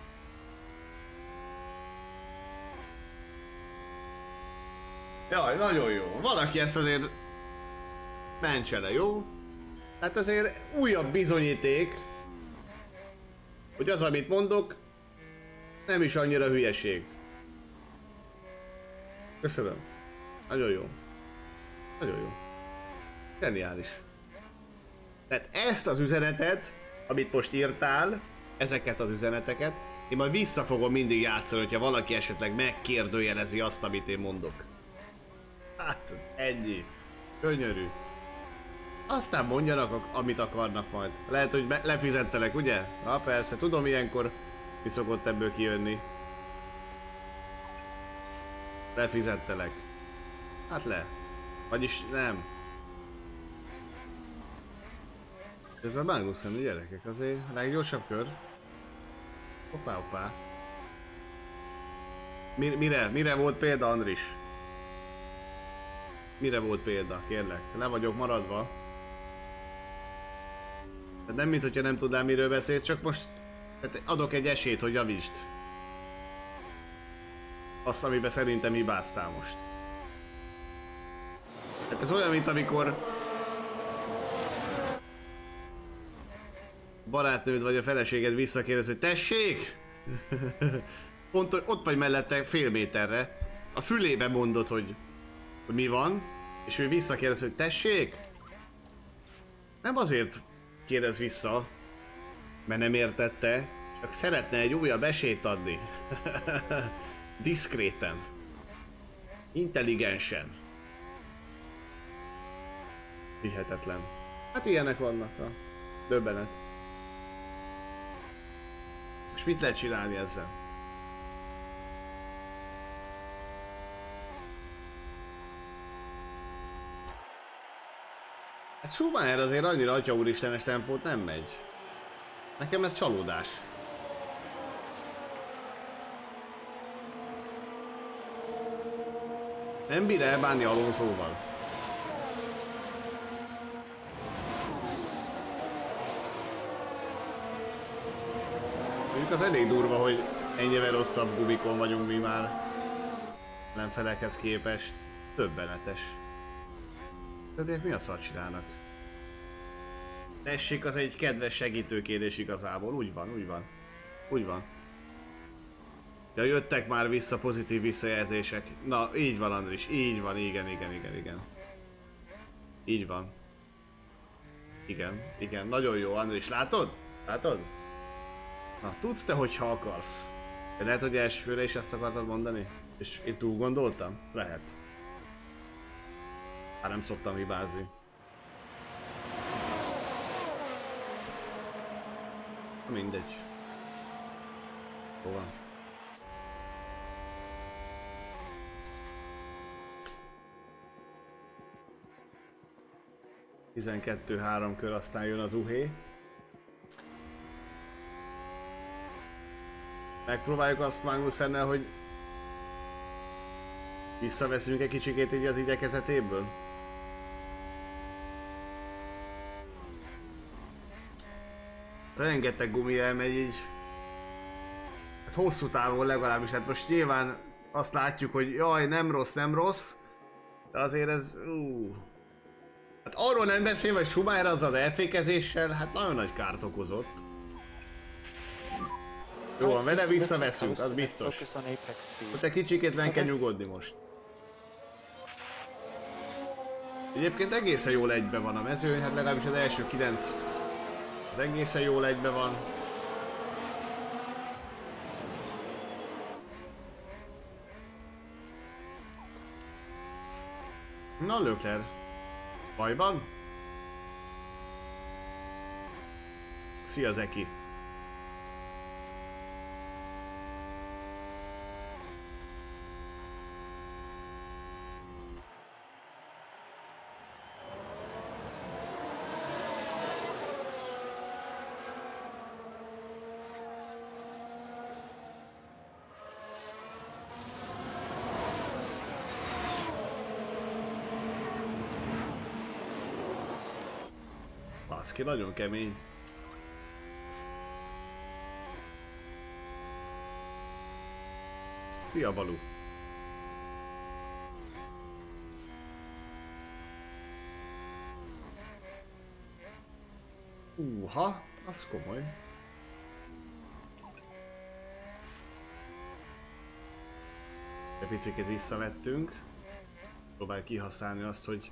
Jaj, nagyon jó. Valaki ezt azért mentse le, jó? Hát azért újabb bizonyíték, hogy az, amit mondok, nem is annyira hülyeség. Köszönöm. Nagyon jó. Nagyon jó. Geniális. Tehát ezt az üzenetet, amit most írtál, ezeket az üzeneteket, én majd vissza fogom mindig játszani, hogyha valaki esetleg megkérdőjelezi azt, amit én mondok. Hát ez ennyi. Könyörű. Aztán mondjanak, amit akarnak majd. Lehet, hogy lefizettelek, ugye? Na persze, tudom, ilyenkor mi szokott ebből kijönni. Lefizettelek. Hát le. Vagyis nem. Ez már Magnussen, gyerekek, azért a leggyorsabb kör. Hoppá, hoppá. Mire volt példa, Andris? Mire volt példa, kérlek? Le vagyok maradva. Tehát nem mint hogyha nem tudnám, miről beszélsz, csak most adok egy esélyt, hogy javítsd. Azt, amiben szerintem hibáztál most. Hát ez olyan, mint amikor barátnőd vagy a feleséged visszakérdez, hogy tessék! Pont ott vagy mellette fél méterre. A fülébe mondod, hogy mi van, és ő visszakérdez, hogy tessék! Nem azért kérdez vissza, mert nem értette, csak szeretne egy újabb esélyt adni. Diszkréten. Intelligensen. Hihetetlen. Hát ilyenek vannak a döbbenet. És mit lehet csinálni ezzel? Hát Schumacher azért annyira atya úristenes tempót nem megy. Nekem ez csalódás. Nem bír elbánni Alonsóval. Mondjuk az elég durva, hogy ennyivel rosszabb gumikon vagyunk mi már. ellenfelekhez képest többenetes. Többiek mi a szart csinálnak? Tessék, az egy kedves segítőkérés igazából, úgy van, úgy van. Úgy van. Ja, jöttek már vissza pozitív visszajelzések. Na, így van Andris, így van, igen. Így van. Igen, nagyon jó Andris, látod? Látod? Na, tudsz te, hogyha akarsz. De lehet, hogy elsőre is ezt akartad mondani? És én túl gondoltam? Lehet. Hát nem szoktam hibázni. Mindegy. Jó van. Tizenkettő-3 kör, aztán jön az uhé. Megpróbáljuk azt Magnusennel, hogy visszaveszünk egy kicsikét így az igyekezetéből. Rengeteg gumi elmegy így. Hát hosszú távon legalábbis, hát most nyilván azt látjuk, hogy jaj, nem rossz, de azért ez... Hát arról nem beszélve, hogy Schumacher az az elfékezéssel, hát nagyon nagy kárt okozott. Jó van, vele visszaveszünk, az biztos. Ott egy kicsikét meg kell nyugodni most. Egyébként egészen jól egybe van a mezőny, hát legalábbis az első 9 az egészen jól egybe van. Na Leclerc, bajban? Szia Zeki! Baszki, nagyon kemény. Szia Balú! Az komoly. De picit visszavettünk. Próbálj kihasználni azt, hogy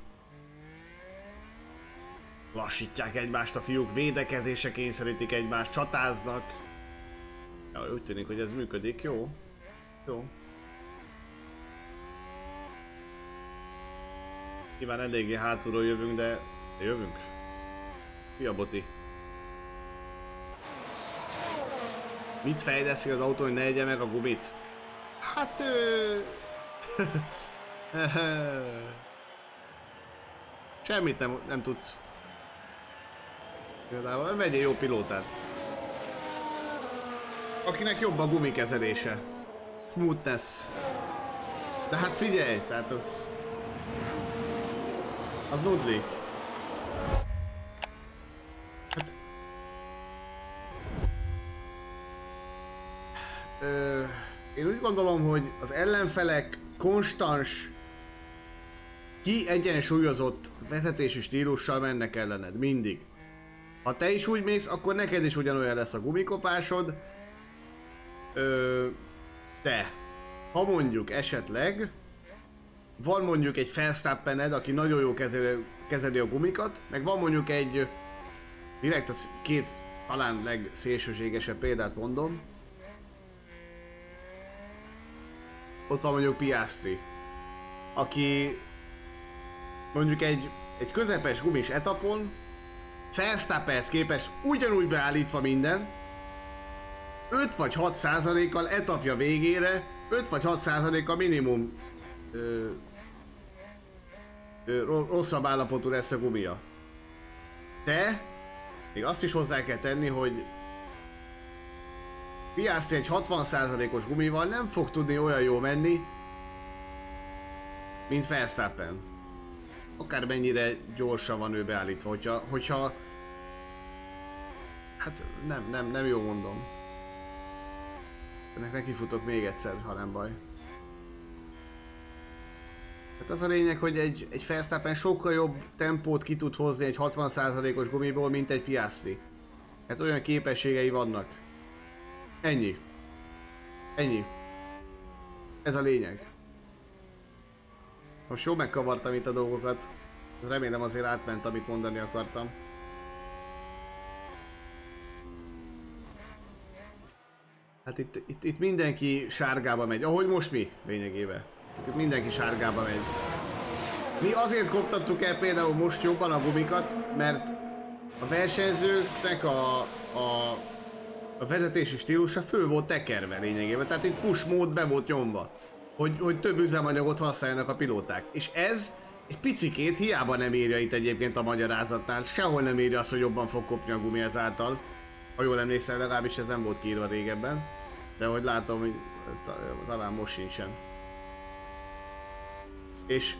lassítják egymást a fiúk, védekezésre kényszerítik egymást, csatáznak. Ja, úgy tűnik, hogy ez működik, jó. Jó. Nyilván eléggé hátulról jövünk, de jövünk. Fia Boti. Mit fejleszi az autó, hogy ne egye meg a gumit? Hát semmit nem tudsz. Például vegyél jó pilótát. Akinek jobb a gumikezelése. Smoothness. De hát figyelj, tehát az nudli. Hát... Én úgy gondolom, hogy az ellenfelek konstans, kiegyensúlyozott vezetési stílussal mennek ellened, mindig. Ha te is úgy mész, akkor neked is ugyanolyan lesz a gumikopásod. De, ha mondjuk esetleg van mondjuk egy Verstappened, aki nagyon jó kezeli a gumikat, meg van mondjuk egy, direkt az két talán legszélsőségesebb példát mondom. Ott van mondjuk Piastri, aki mondjuk egy közepes gumis etapon Verstappenhez képest ugyanúgy beállítva minden, 5 vagy 6%-kal etapja végére, 5 vagy 6%-kal minimum rosszabb állapotú lesz a gumia. De még azt is hozzá kell tenni, hogy Piastri egy 60%-os gumival nem fog tudni olyan jól menni, mint Verstappen. Akármennyire gyorsan van ő beállítva, hogyha hát nem jó mondom. Ennek nekifutok még egyszer, ha nem baj. Hát az a lényeg, hogy egy Verstappen sokkal jobb tempót ki tud hozni egy 60%-os gumiból, mint egy Piastri. Hát olyan képességei vannak. Ennyi. Ennyi. Ez a lényeg. Most jól megkavartam itt a dolgokat. Remélem azért átment, amit mondani akartam. Hát itt mindenki sárgába megy, ahogy most mi lényegében. Itt mindenki sárgába megy. Mi azért koptattuk el például most jobban a gumikat, mert a versenyzőknek a vezetési stílusa föl volt tekerve lényegében. Tehát itt push mód be volt nyomva. Hogy több üzemanyagot használjanak a pilóták. És ez egy picikét hiába nem írja itt egyébként a magyarázatnál. Sehol nem írja azt, hogy jobban fog kopni a gumi ezáltal. Ha jól emlékszem, legalábbis ez nem volt kiírva régebben. De hogy látom, hogy talán most sincsen. És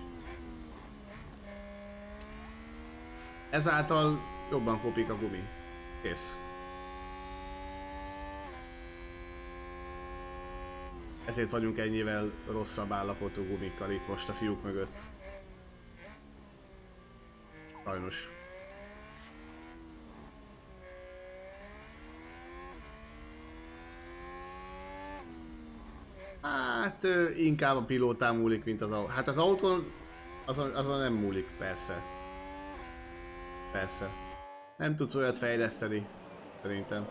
ezáltal jobban kopik a gumi. Kész. Ezért vagyunk ennyivel rosszabb állapotú gumikkal itt most a fiúk mögött. Sajnos. Hát inkább a pilótán múlik, mint az autó. Hát az autó azon nem múlik, persze. Persze. Nem tudsz olyat fejleszteni, szerintem.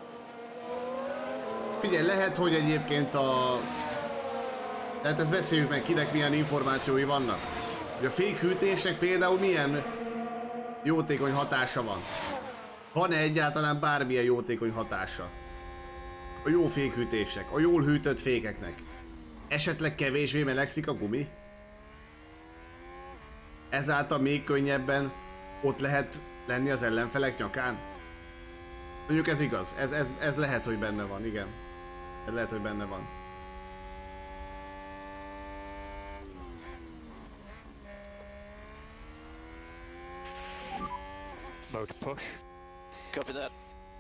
Figyelj, lehet, hogy egyébként tehát ezt beszéljük meg, kinek milyen információi vannak. Hogy a fékhűtésnek például milyen jótékony hatása van. Van-e egyáltalán bármilyen jótékony hatása? A jó fékhűtések, a jól hűtött fékeknek. Esetleg kevésbé melegszik a gumi? Ezáltal még könnyebben ott lehet lenni az ellenfelek nyakán? Mondjuk ez igaz, ez lehet, hogy benne van, igen. Ez lehet, hogy benne van. Mode push. Copy that.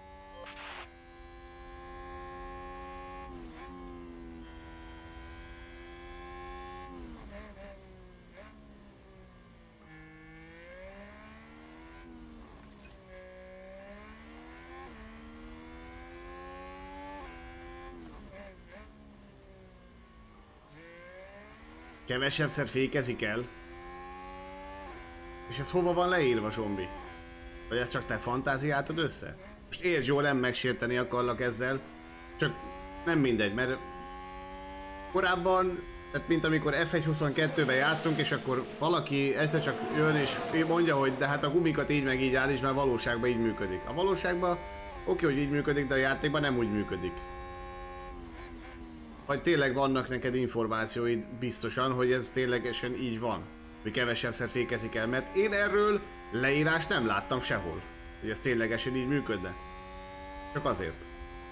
Kevesebbszer fékezik el. És ez hova van leírva, zombi? Vagy ezt csak te fantáziáltad össze? Most értsd jól, nem megsérteni akarlak ezzel. Csak nem mindegy, mert korábban, tehát mint amikor F1.22-ben játszunk, és akkor valaki egyszer csak jön és mondja, hogy de hát a gumikat így meg így állíts, mert valóságban így működik. A valóságban oké, hogy így működik, de a játékban nem úgy működik. Vagy tényleg vannak neked információid biztosan, hogy ez ténylegesen így van. Hogy kevesebbszer fékezik el, mert én erről leírást nem láttam sehol. Hogy ez ténylegesen így működne. Csak azért.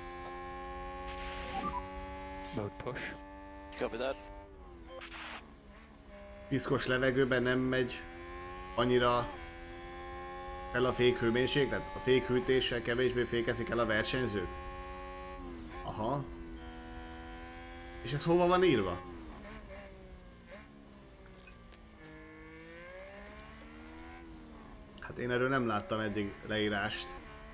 Mode push. Copy that. Piszkos levegőben nem megy annyira fel a fékhőmérséklet? A fékhűtéssel kevésbé fékezik el a versenyzők? Aha. És ez hova van írva? Hát én erről nem láttam eddig leírást.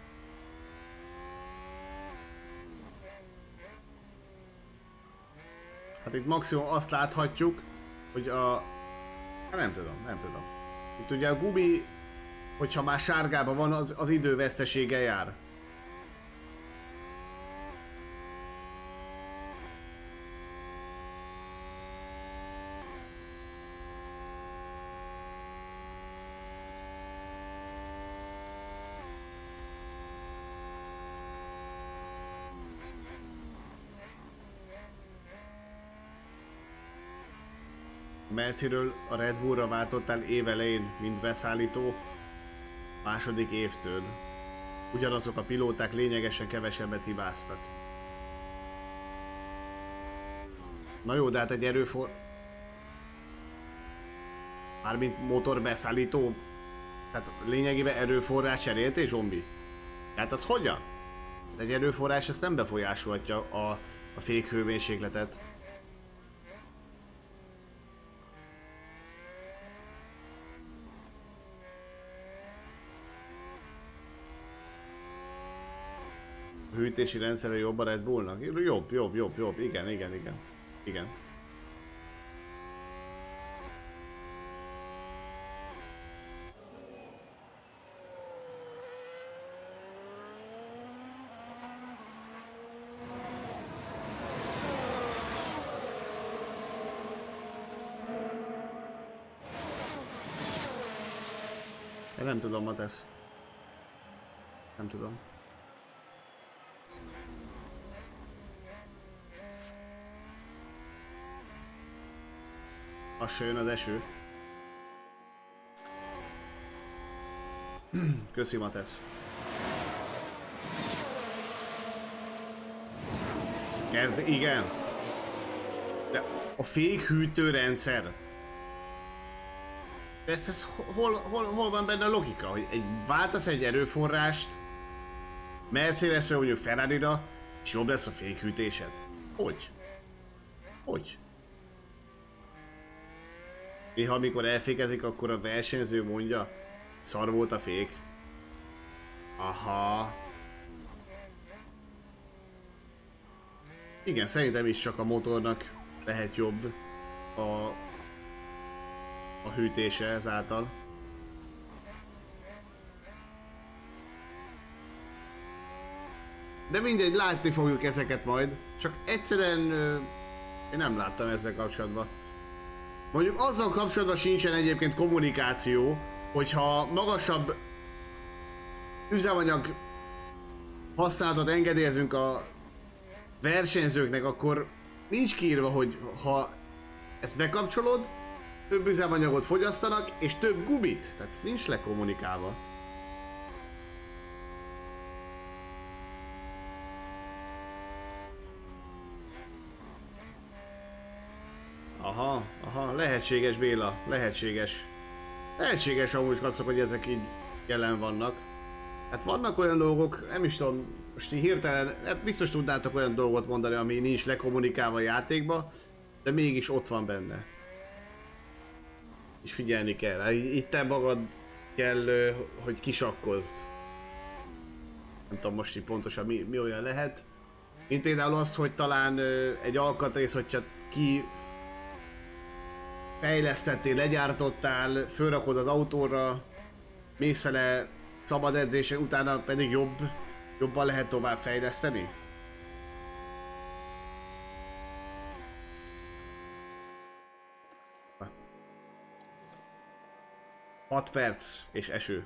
Hát itt maximum azt láthatjuk, hogy hát nem tudom. Itt ugye a gumi, hogyha már sárgában van, az idő vesztesége jár. Merciről a Red Bullra váltottál évelején, mint beszállító, második évtől. Ugyanazok a pilóták lényegesen kevesebbet hibáztak. Na jó, de hát egy mármint motorbeszállító, tehát lényegében erőforrás cseréltél, zombi? Hát az hogyan? Egy erőforrás ezt nem befolyásolhatja a fékhőmérsékletet. hűtési rendszere jobb a Red Bullnak? Jobb. Igen. Én nem tudom, Matesz. Nem tudom. Lassan jön az eső. Köszi, Matesz. Ez igen. De a fékhűtő rendszer. Ez hol van benne a logika? Hogy váltasz egy erőforrást Mercedesre, mondjuk Ferrarira, és jobb lesz a fékhűtésed? Hogy? Néha amikor elfékezik, akkor a versenyző mondja, szar volt a fék. Aha. Igen, szerintem is csak a motornak lehet jobb a hűtése ezáltal. De mindegy, látni fogjuk ezeket majd. Csak egyszerűen én nem láttam ezzel kapcsolatban. Mondjuk azzal kapcsolatban sincsen egyébként kommunikáció, hogyha magasabb üzemanyag használatot engedélyezünk a versenyzőknek, akkor nincs kiírva, hogy ha ezt bekapcsolod, több üzemanyagot fogyasztanak és több gumit. Tehát ez nincs lekommunikálva. Aha, lehetséges Béla, lehetséges. Lehetséges amúgy kacok, hogy ezek így jelen vannak. Hát vannak olyan dolgok, nem is tudom, most így hirtelen, hát biztos tudnátok olyan dolgot mondani, ami nincs lekommunikálva a játékba, de mégis ott van benne. És figyelni kell, itt te magad kell, hogy kisakkozd. Nem tudom most így pontosan mi olyan lehet. Mint például az, hogy talán egy alkatrész, hogyha ki fejlesztettél, legyártottál, fölrakod az autóra, mész vele szabad edzésen, utána pedig jobban lehet tovább fejleszteni. Ha. 6 perc és eső.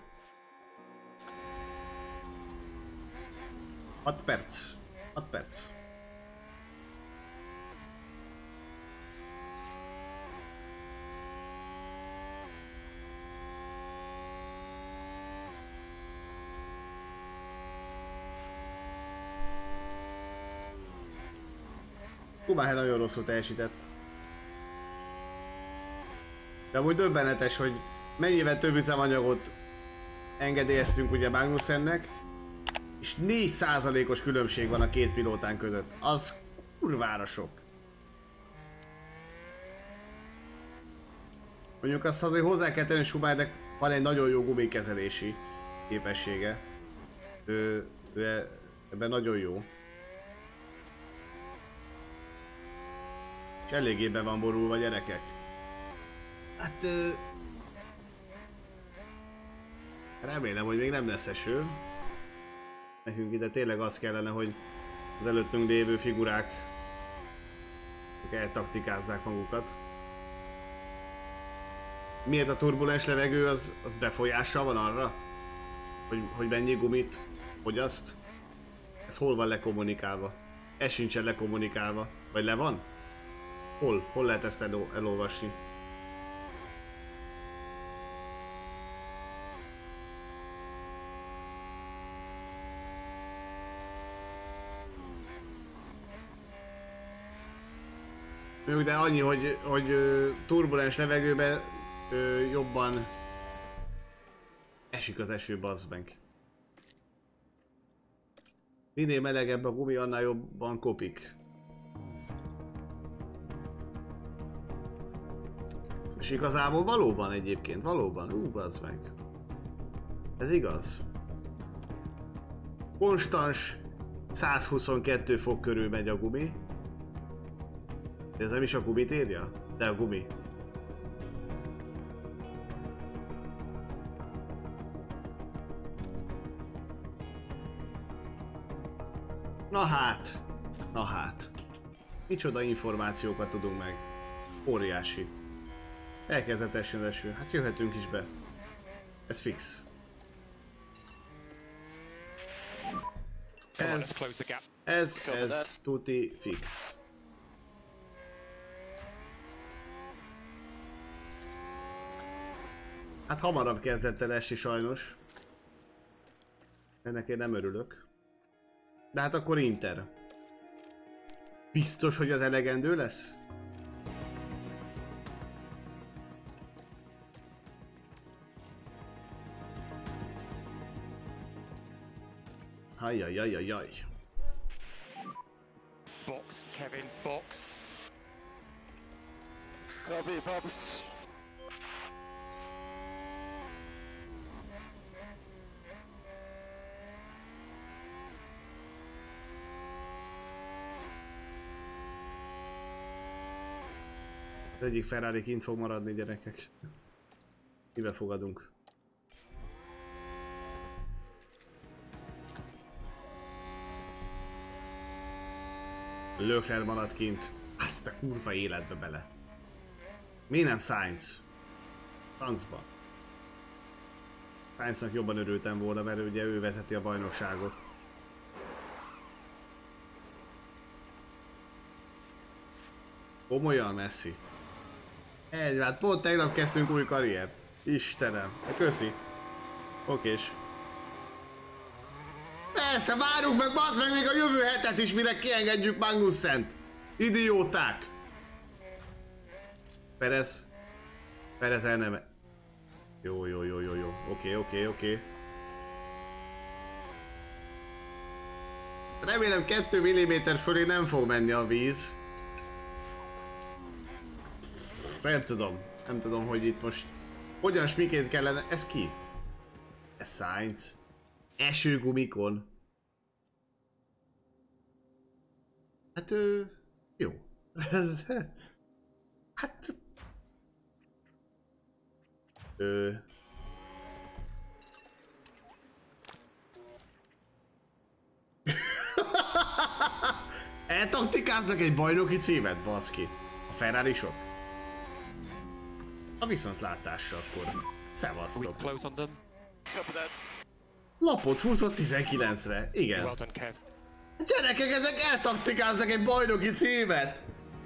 6 perc. 6 perc. Schumacher nagyon rosszul teljesített. De amúgy döbbenetes, hogy mennyivel több üzemanyagot engedélyeztünk ugye Magnussennek, és 4%-os különbség van a két pilótán között. Az kurvára sok. Mondjuk azt azért hozzá kell tenni, hogy Schumachernek van egy nagyon jó gumikezelési képessége. Ő ebben nagyon jó. És eléggé be van borulva, gyerekek. Hát... remélem, hogy még nem lesz eső. Nekünk ide tényleg az kellene, hogy az előttünk lévő figurák eltaktikázzák magukat. Miért a turbulens levegő az befolyással van arra, hogy mennyi gumit fogyaszt? Ez hol van lekommunikálva? Ez sincsen lekommunikálva. Vagy le van? Hol lehet ezt elolvasni? De annyi, hogy turbulens levegőben jobban esik az eső, bazd meg. Minél melegebb a gumi, annál jobban kopik. És igazából valóban egyébként, valóban, bazd meg. Ez igaz. Konstans 122 fok körül megy a gumi. Ez nem is a gumit írja? De a gumi. Na hát. Na hát. Micsoda információkat tudunk meg. Óriási. Elkezdett esni az eső. Hát jöhetünk is be. Ez fix. Ez tuti fix. Hát hamarabb kezdett el esni sajnos. Ennek én nem örülök. De hát akkor Inter. Biztos, hogy az elegendő lesz? Ajajajajaj. Box, Kevin, box. Copy, Pops. Az egyik Ferrari kint fog maradni, gyerekek. Mibe fogadunk? Leclerc marad kint. Azt a kurva életbe bele. Mi nem Sainz? Francba. Sainznak jobban örültem volna, mert ugye ő vezeti a bajnokságot. Komolyan Messi. Hát pont tegnap kezdtünk új karriert. Istenem. Köszi. Okés. Persze, várunk meg, bazd meg még a jövő hetet is, mire kiengedjük Magnussent. Idióták. Perez el nem... Jó. Oké. Remélem 2 mm fölé nem fog menni a víz. Nem tudom, hogy itt most hogyan miként kellene... Ez ki? Ez Sainz. Esőgumikon. Hát jó. Hát... Eltaktikázzak egy bajnoki címet, baszki. A Ferrari-sok. A viszontlátásra akkor. Szevasztok. Lapot húzott 19-re. Igen. Well done, Kev. Gyerekek, ezek eltaktikázzak egy bajnoki címet!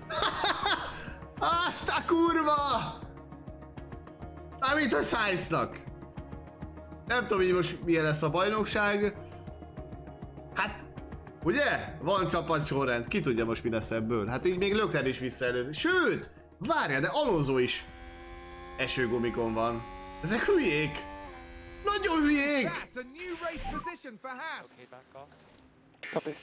Azt a kurva! Mármint a Sainznak. Nem tudom, hogy most milyen lesz a bajnokság. Hát, ugye? Van csapatsorrend, ki tudja most mi lesz ebből. Hát így még Leclerc is visszaelőzi. Sőt, várjál, de Alonso is esőgumikon van. Ezek hülyék! Nagyon hülyék! That's a new race position for Haas. Okay, back off. Copy.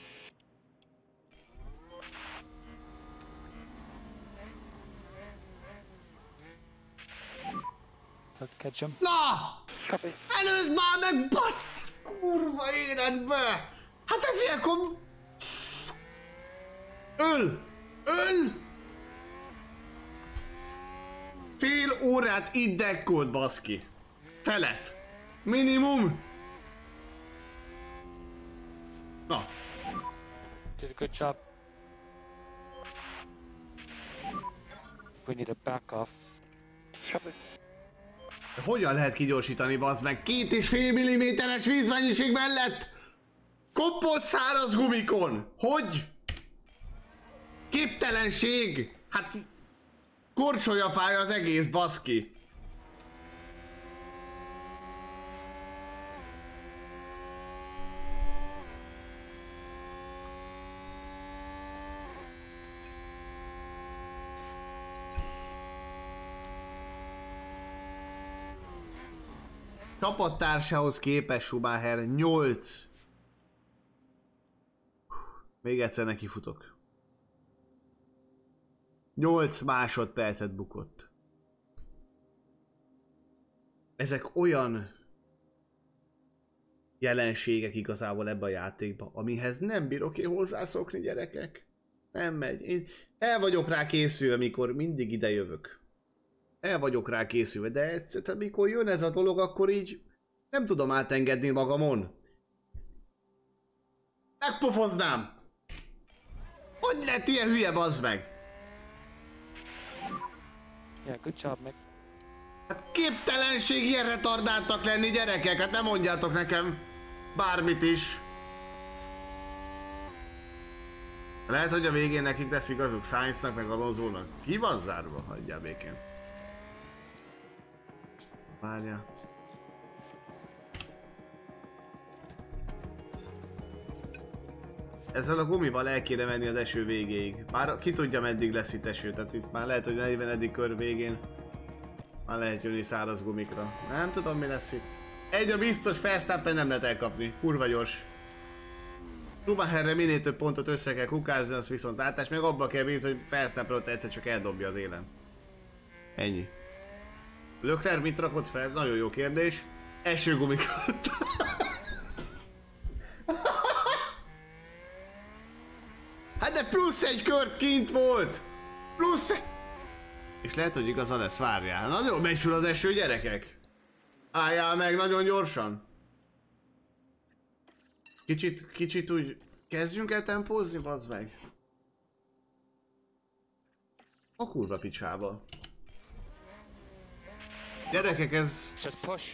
Let's catch him. Na! Copy. Előzd már meg, baszt! Kurva életbe! Hát ez ilyenkor... Öl! Fél órát itt dekkolt, baszki. Felet. Minimum. Na. Did a good job. We need a back off. Copy. Hogyan lehet kigyorsítani, bazd meg? 2,5 mm-es vízmennyiség mellett? Kopott száraz gumikon. Hogy? Képtelenség. Hát... Korcsolyapálya az egész, baszki. Csapattársához képest Schumacher 8. Még egyszer neki futok. 8 másodpercet bukott. Ezek olyan jelenségek igazából ebbe a játékba, amihez nem bírok én hozzászokni, gyerekek. Nem megy. Én el vagyok rá készülve, amikor mindig ide jövök. El vagyok rá készülve, de egyszer, amikor jön ez a dolog, akkor így nem tudom átengedni magamon. Megpofoznám! Hogy lett ilyen hülye, bazd meg? Yeah, good job, Mick. Hát képtelenség ilyen retardáltak lenni, gyerekek, hát nem mondjátok nekem bármit is. Lehet, hogy a végén nekik lesz igazuk, Sainznak meg Alonso-nak. Ki van zárva? Hagyjál békén. Várja. Ezzel a gumival el kéne menni az eső végéig. Már ki tudja meddig lesz itt eső, tehát itt már lehet, hogy 40. kör végén már lehet jönni száraz gumikra. Nem tudom mi lesz itt. Egy a biztos, Verstappen nem lehet elkapni. Kurva gyors. Schumacherre minél több pontot össze kell kukázni, az viszont látás, meg abba kell bízni, hogy Verstappen ott egyszer csak eldobja az élen. Ennyi. Leclerc mit rakott fel? Nagyon jó kérdés. Esőgumikat. Hát de plusz egy kört kint volt! Plusz... És lehet, hogy igaza lesz, várjál. Nagyon megy fel az eső, gyerekek. Álljál meg nagyon gyorsan. Kicsit úgy kezdjünk el tempózni, bazd meg. A kurva picsába. Gyerekek, ez... Just push.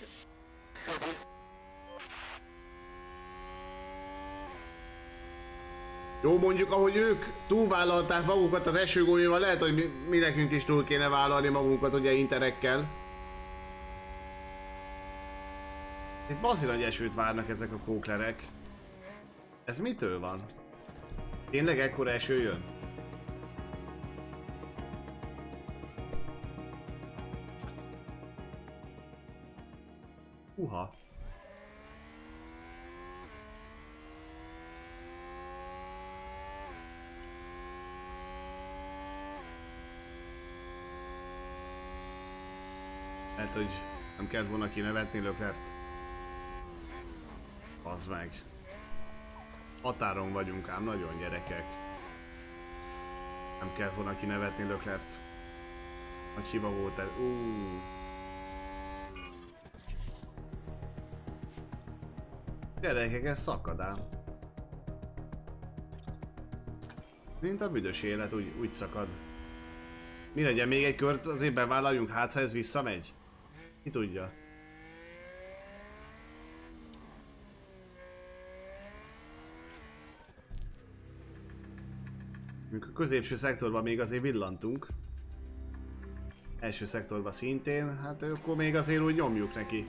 Jó, mondjuk ahogy ők túlvállalták magukat az esőgumival, lehet, hogy mi nekünk is túl kéne vállalni magunkat ugye interekkel. Itt bazi nagy esőt várnak ezek a kóklerek. Ez mitől van? Tényleg ekkora eső jön? Uha. Lehet, hogy nem kellett volna kinevetni Leclerc. Bazd meg. Határon vagyunk ám, nagyon gyerekek. Nem kellett volna kinevetni Leclerc. Nagy hiba volt ez. Gyerekek, ez szakad ám. Mint a büdös élet, úgy szakad. Mi legyen, még egy kört azért bevállaljunk, hát ha ez visszamegy? Ki tudja? A középső szektorban még azért villantunk. Első szektorban szintén, hát akkor még azért úgy nyomjuk neki.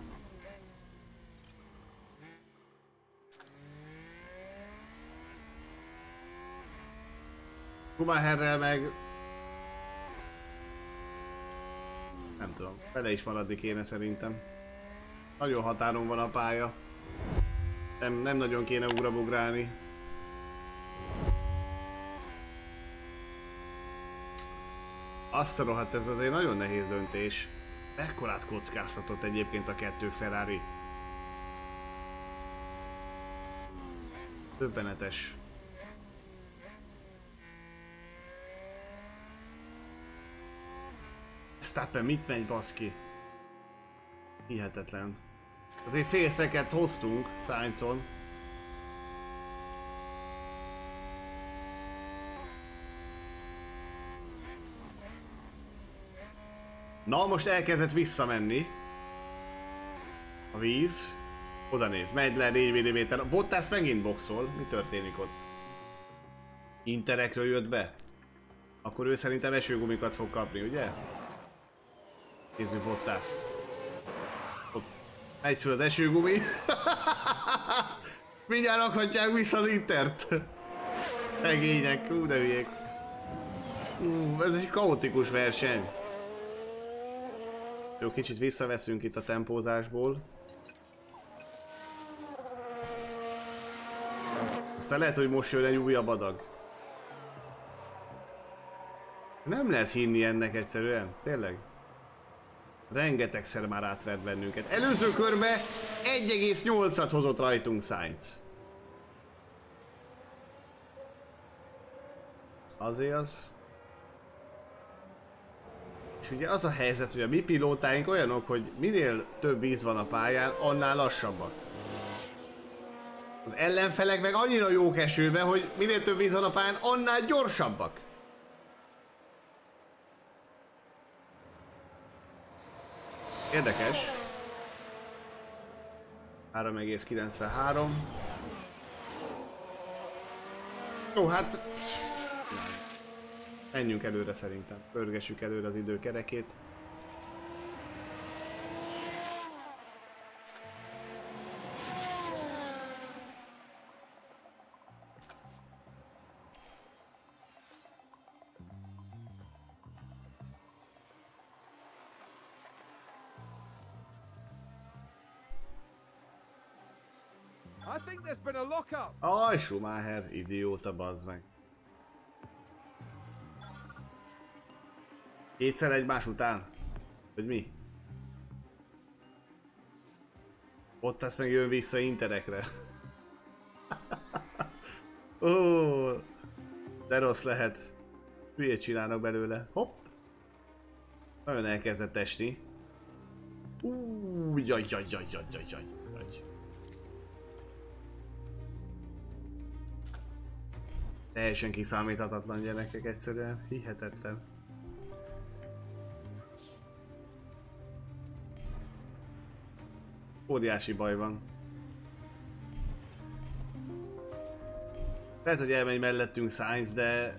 Schumacherrel meg... Nem tudom, vele is maradni kéne szerintem. Nagyon határon van a pálya. Nem nagyon kéne ugrabugrálni. Azt a rohadt, ez azért nagyon nehéz döntés. Mekkorát kockáztatott egyébként a kettő Ferrari. Döbbenetes. Verstappen mit megy, baszki? Hihetetlen. Azért fél szeket hoztunk Sainzon. Na, most elkezdett visszamenni. A víz. Oda néz, megy le 4 mm. Bottas megint boxol. Mi történik ott? Interekről jött be? Akkor ő szerintem esőgumikat fog kapni, ugye? Nézzük Bottaszt. Ott megy fel az esőgumi. Mindjárt rakhatják vissza az Intert. Szegények, de hülyék. Ez egy kaotikus verseny. Jó, kicsit visszaveszünk itt a tempózásból. Aztán lehet, hogy most jön egy újabb adag. Nem lehet hinni ennek egyszerűen, tényleg. Rengetegszer már átvert bennünket. Előző körbe 1,8-at hozott rajtunk Sainz. Azért az. És ugye az a helyzet, hogy a mi pilótáink olyanok, hogy minél több víz van a pályán, annál lassabbak. Az ellenfelek meg annyira jók esőben, hogy minél több víz van a pályán, annál gyorsabbak. Érdekes. 3,93. Jó, hát... menjünk előre szerintem. Pörgessük előre az időkerekét. I think there's been a lockup. Aj, Schumacher, idióta, bazd meg. Kétszer egymás után? Vagy mi? Ott ezt meg jön vissza interekre. Ó, de rossz lehet. Hülyét csinálnak belőle. Hopp. Nagyon elkezdett esni. Jaj. Teljesen kiszámíthatatlan gyerekek, egyszerűen hihetetlen. Óriási baj van. Lehet, hogy elmegy mellettünk Sainz, de...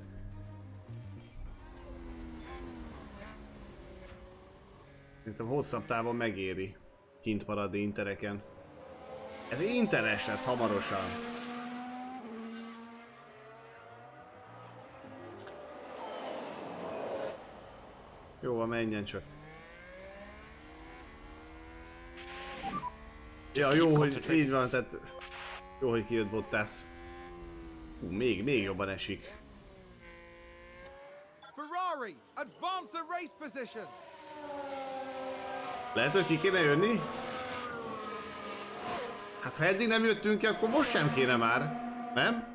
szerintem hosszabb távon megéri kint maradni intereken. Ez interes lesz hamarosan. Jó, menjen csak. Ja, jó, hogy így van, tehát... jó, hogy kijött Bottas. Még jobban esik. Ferrari, advance the race position. Lehet, hogy ki kéne jönni? Hát ha eddig nem jöttünk ki, akkor most sem kéne már. Nem?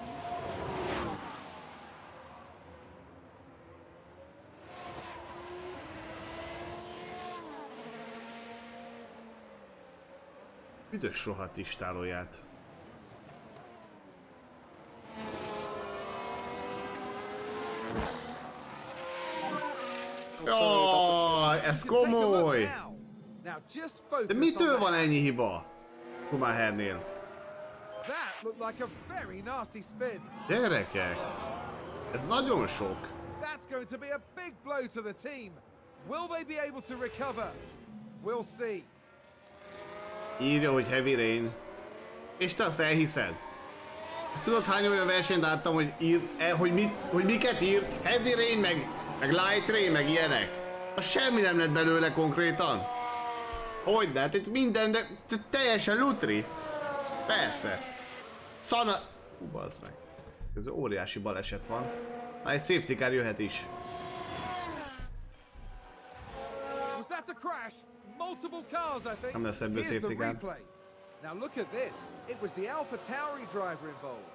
Büdös rohadt istálóját. Jaj, ez komoly! De mitől van ennyi hiba? Schumachernél. Gyerekek! Ez nagyon sok. That's going to be a big blow to the team. Will they be able to recover? We'll see. Írja, hogy Heavy Rain. És te azt elhiszed? Tudod, hány olyan versenyt láttam, hogy hogy miket írt? Heavy Rain, meg Light Rain, meg ilyenek. Semmi nem lett belőle konkrétan. Hogyne, hát itt mindenre teljesen lutri. Persze. Szana... bazd meg. Ez óriási baleset van. Na, egy safety car jöhet is. Was that a crash? Multiple cars, I think. Nem lesz ebből Here's the safety car. replay. Now look at this. It was the Alpha Tauri driver involved.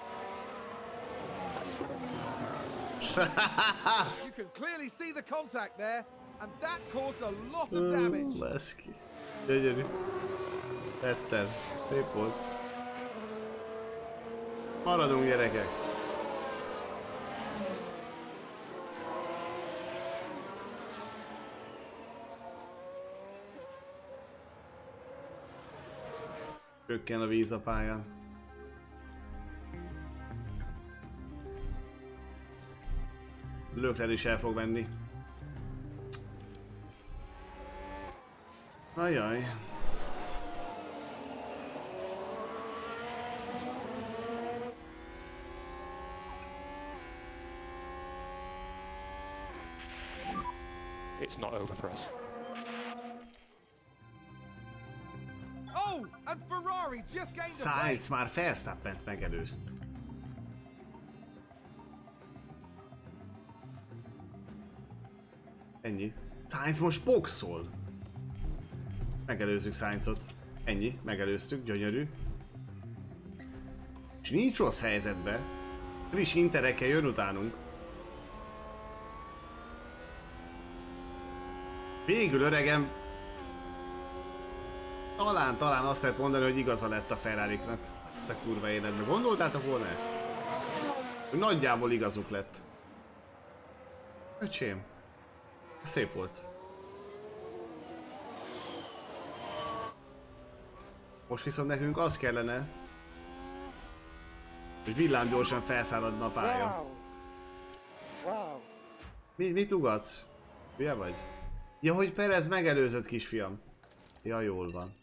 You can clearly see the contact there, and that caused a lot of damage. Baszki. Gyönyörű. Tettem. Szép volt. Maradunk, gyerekek. Kökken a víz a pályán. Lökler is el fog venni. Ajaj. It's not over for us. Oh, and Ferrari just gained a Sainz place. már Verstappent megelőzte. Ennyi. Sainz most boxol. Megelőzzük Sainzot. Ennyi, megelőztük, gyönyörű. És nincs rossz helyzetben. Friss interekkel jön utánunk. Végül öregem. Talán azt lehet mondani, hogy igaza lett a Ferrariknak. Ezt a kurva életben. Gondoltátok volna ezt? Hogy nagyjából igazuk lett. Öcsém. Szép volt. Most viszont nekünk az kellene, hogy villámgyorsan felszáradna a pálya. Wow. Mit ugatsz? Hülye vagy? Ja, hogy Perez megelőzött, kisfiam. Ja, jól van.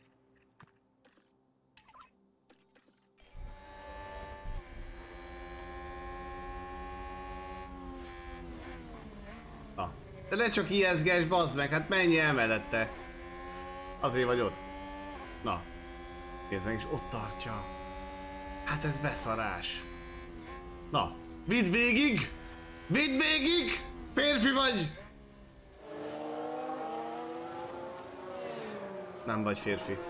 Na. De ne csak ijeszges, bazd meg, hát menj el mellette. Azért vagy ott. Na. Nézd meg, és ott tartja. Hát ez beszarás. Na. Vidd végig! Vidd végig! Férfi vagy! Nem vagy férfi.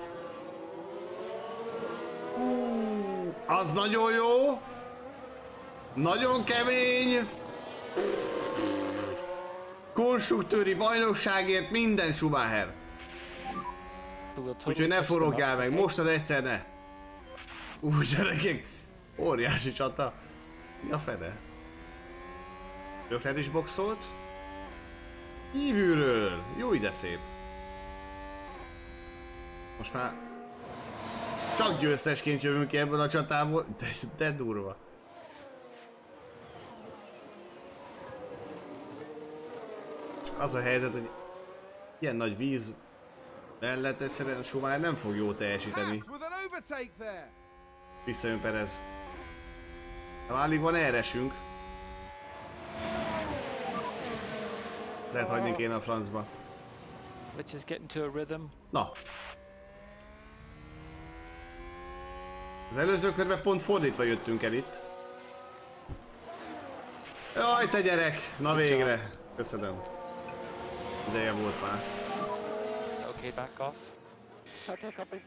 Az nagyon jó! Nagyon kemény! Konstruktőri bajnokságért minden Schumacher. Úgyhogy ne forrogjál meg, most az egyszer ne. Gyerekek, óriási csata. Mi a fene? Lökler is boxolt. Kívülről, jó ide szép. Most már csak győztesként jövünk ki ebből a csatából, de durva. Csak az a helyzet, hogy ilyen nagy víz mellett egyszerűen Schumacher nem fog jól teljesíteni. Visszajön Perez. Alig van elresünk. Lehet hagyni kéne a francba. Let's just get into a rhythm. Na. Az előző körben pont fordítva jöttünk el itt. Jaj, te gyerek! Na végre! Köszönöm. Ideje volt már. Okay, back off. Okay, copy.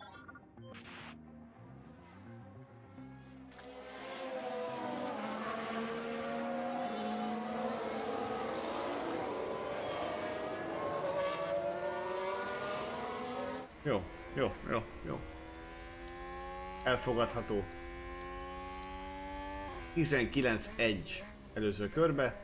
Jó. Elfogadható. 19-1 előző körbe.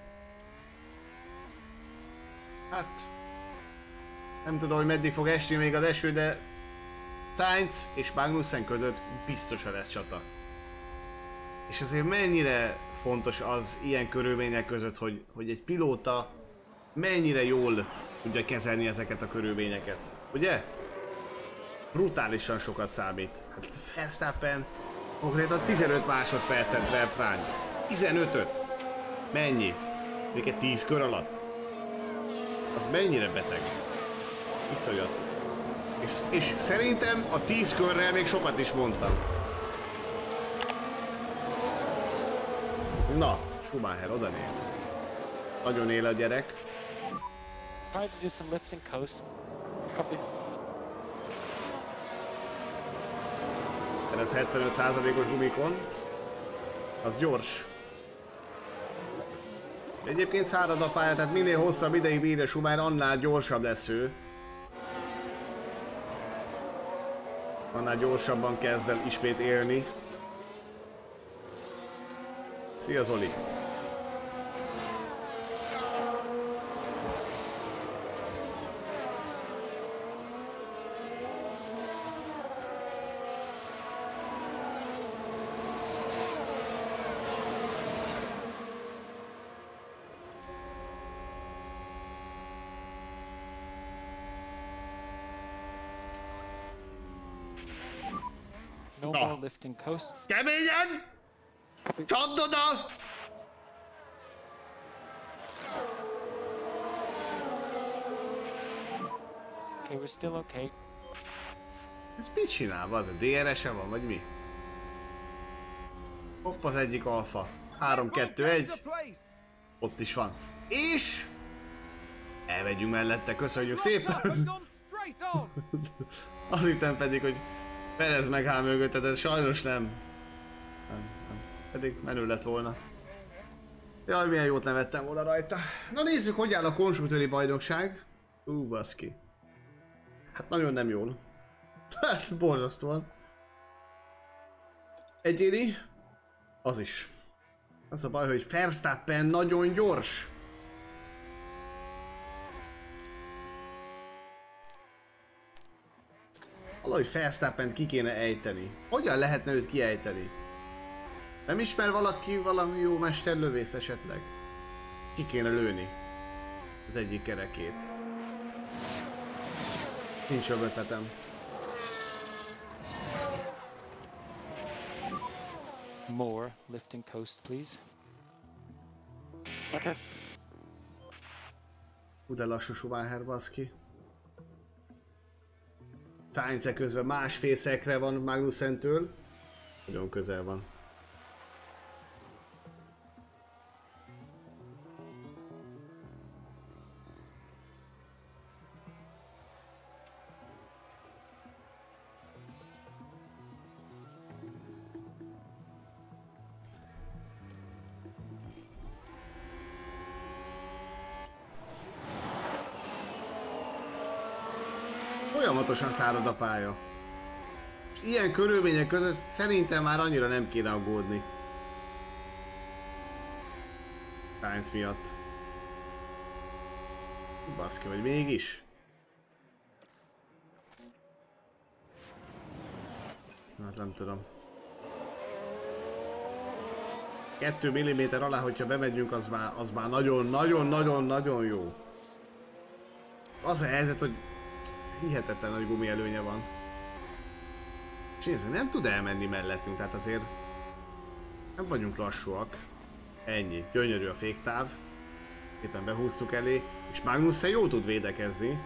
Hát... nem tudom, hogy meddig fog esni még az eső, de... Sainz és Magnussen között biztosan lesz csata. És azért mennyire fontos az ilyen körülmények között, hogy egy pilóta mennyire jól tudja kezelni ezeket a körülményeket. Ugye? Brutálisan sokat számít. Hát Verstappen konkrétan 15 másodpercet vert ránk. 15-öt! Mennyi? Még egy 10 kör alatt? Az mennyire beteg? Iszonyat. És szerintem a 10 körrel még sokat is mondtam. Na, Schumacher, oda néz. Nagyon él a gyerek. Try to do some lifting coast. Copy. Ez 75%-os gumikon. Az gyors. Egyébként szárad a pálya, tehát minél hosszabb ideig bírja Schumacher, annál gyorsabb lesz ő. Annál gyorsabban kezd el ismét élni. Szia Zoli! No more lifting coast. Keményen! Csapd oda! Okay, we're still okay. Ez mit csinál? Az a DRS-e van, vagy mi? Hopp, az egyik alfa. 3-2-1. Ott is van. És... elmegyünk mellette, köszönjük szépen! Race on! Azt hittem pedig, hogy Perez megáll mögötte, de sajnos nem. Nem. Pedig menő lett volna. Jaj, milyen jót nevettem volna rajta. Na nézzük, hogy áll a konstruktőri bajnokság. Baszki. Hát nagyon nem jól. Hát borzasztóan. Egyéni. Az is. Az a baj, hogy Verstappen nagyon gyors. Valahogy Verstappent ki kéne ejteni. Hogyan lehetne őt kiejteni? Nem ismer valaki valami jó mesterlövész esetleg? Ki kéne lőni az egyik kerekét. Nincs jobb ötletem. More lifting coast, please. Okay. De lassú Schumacher, baszki. Sainz közben másfél szekre van Magnussentől. Nagyon közel van. Folyamatosan szárad a pálya. Most ilyen körülmények között szerintem már annyira nem kéne aggódni. Sainz miatt. Baszki, vagy mégis? Hát nem tudom. 2 mm alá, hogyha bemegyünk, az már nagyon jó. Az a helyzet, hogy hihetetlen nagy gumi előnye van. És nézzük, nem tud elmenni mellettünk, tehát azért nem vagyunk lassúak. Ennyi, gyönyörű a féktáv. Éppen behúztuk elé, és Magnussen jól tud védekezni.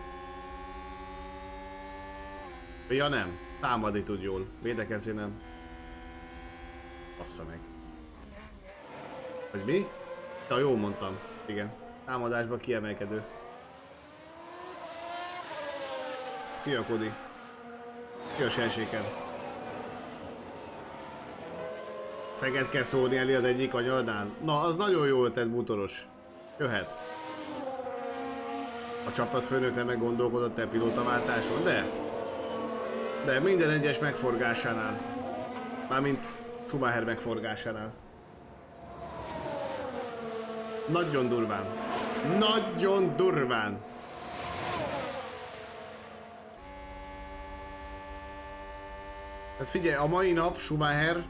Ja nem, támadni tud jól, védekezni nem. Bassza meg. Vagy mi? Ja, jól mondtam, igen. Támadásban kiemelkedő. Szia, Kodi! Szia, Senséken! Szeget kell szólni elé az egyik anyarnál. Na, az nagyon jól tett, bútoros. Jöhet. A csapatfőnök nem meggondolkodott el pilótaváltáson, de minden egyes megforgásánál. Mármint Schumacher megforgásánál. Nagyon durván. Nagyon durván. Hát figyelj, a mai nap Schumacher,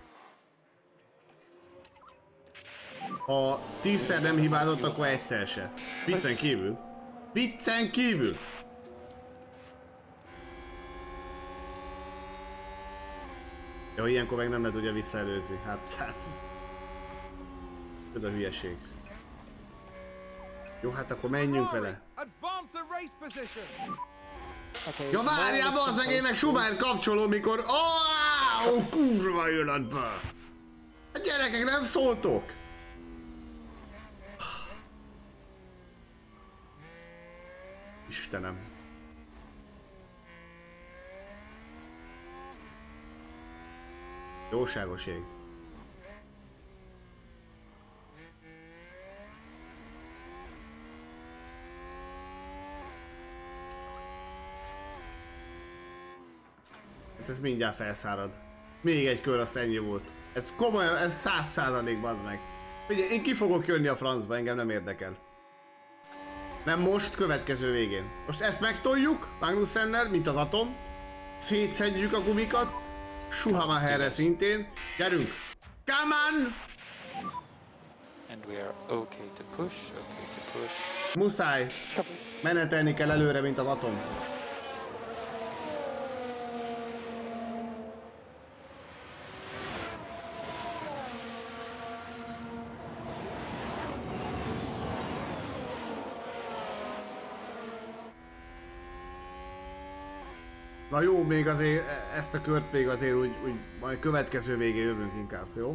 ha 10-szer nem hibázott, akkor egyszer se. Viccen kívül. Viccen kívül! Jó, ilyenkor meg nem lehet ugye visszaelőzni. Hát... Ez a hülyeség. Jó, hát akkor menjünk vele. Okay, Ja várjál, az meg én meg Schumacher kapcsolom, mikor... Oh, kurva életbe! A gyerekek, nem szóltok! Istenem. Jóságos ég. Hát ez mindjárt felszárad. Még egy kör, azt ennyi volt. Ez komolyan, ez 100% bazd meg. Figyelj, én ki fogok jönni a francba, engem nem érdekel. Nem most, következő végén. Most ezt megtoljuk Magnussennel, mint az atom. Szétszedjük a gumikat. Schumacherre szintén. Gyerünk! Come on! And we are okay to push, okay to push. Muszáj! Menetelni kell előre, mint az atom. Na jó, még azért ezt a kört még azért úgy majd következő végén jövünk inkább, jó?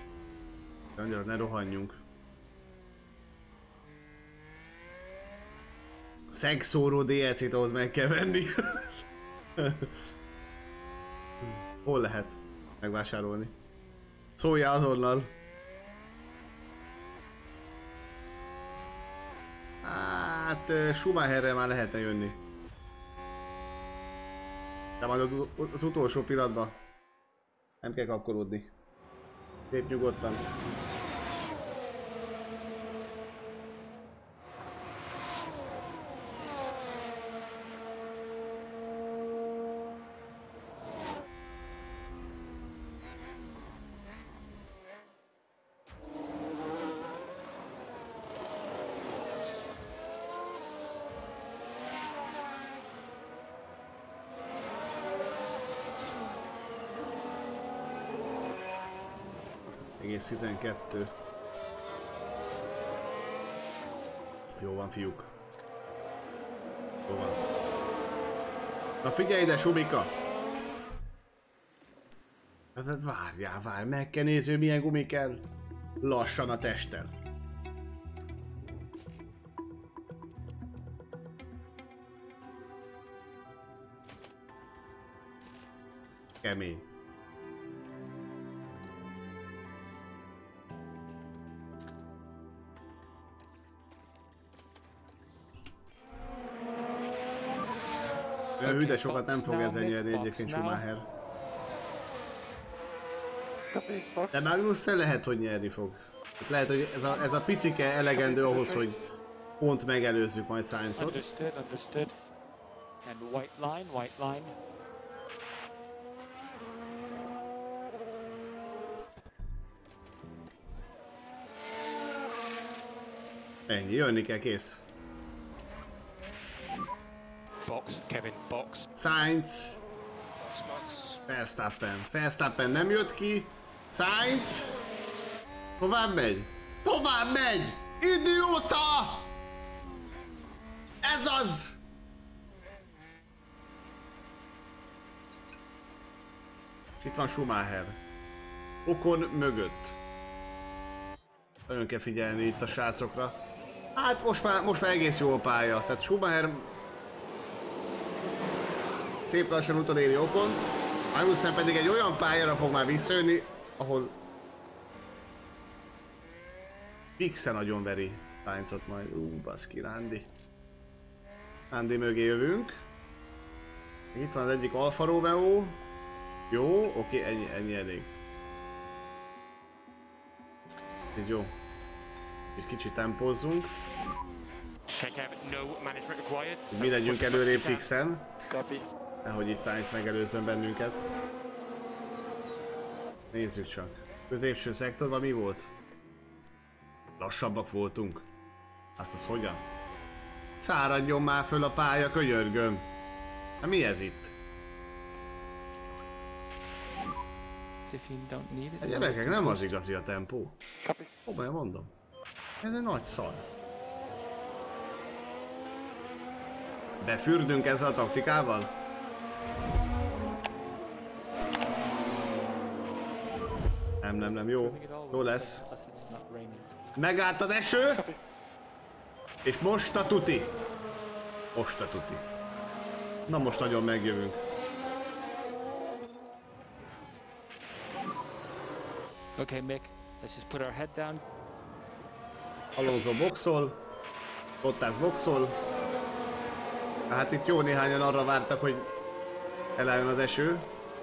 Annyira ne rohanjunk. Szegszóró DLC-t ahhoz meg kell venni. Hol lehet megvásárolni? Szóljál azonnal. Hát Schumacherre már lehetne jönni. De majd az utolsó pillanatban nem kell kapkolódni. Szép nyugodtan. Egész 12. Jó van, fiúk. Jó van. Na figyelj ide, Subika! Várjál, meg kell nézni, milyen gumi kell. Lassan a testtel. Kemény. Hű, de sokat nem fog ezen nyerni egyébként Schumacher. De Magnussen lehet, hogy nyerni fog. Lehet, hogy ez a picike elegendő ahhoz, hogy pont megelőzzük majd Sainzot. Understood. And white line. Ennyi, jönni kell, kész. Box, Kevin, box. Sainz. Box. Verstappen nem jött ki. Sainz. Tovább megy. Idióta! Ez az! Itt van Schumacher. Ocon mögött. Nagyon kell figyelni itt a srácokra. Hát most már egész jó a pálya. Tehát Schumacher szép lassan utoléri Ocon. Magnussen pedig egy olyan pályára fog már visszajönni, ahol fixen nagyon veri Sainzot majd. Baszki, Randy mögé jövünk. Itt van az egyik Alfa Romeo. Jó, oké, ennyi elég. Ez jó. Egy kicsit tempózzunk. Mi legyünk előrébb fixen. Nehogy itt Sainz megelőzzön bennünket. Nézzük csak. Középső szektorban mi volt? Lassabbak voltunk. Hát az hogyan? Száradjon már föl a pálya, könyörgöm. Hát mi ez itt? A gyerekek, nem az igazi a tempó. Komolyan mondom. Ez egy nagy szar. Befürdünk ezzel a taktikával? Nem, jó. Jó lesz. Megállt az eső. És most a tuti. Na most nagyon megjövünk. Okay, Mick, let's just put our head down. Alonso boxol. Bottas boxol. Hát itt jó néhányan arra vártak, hogy elálljon az eső.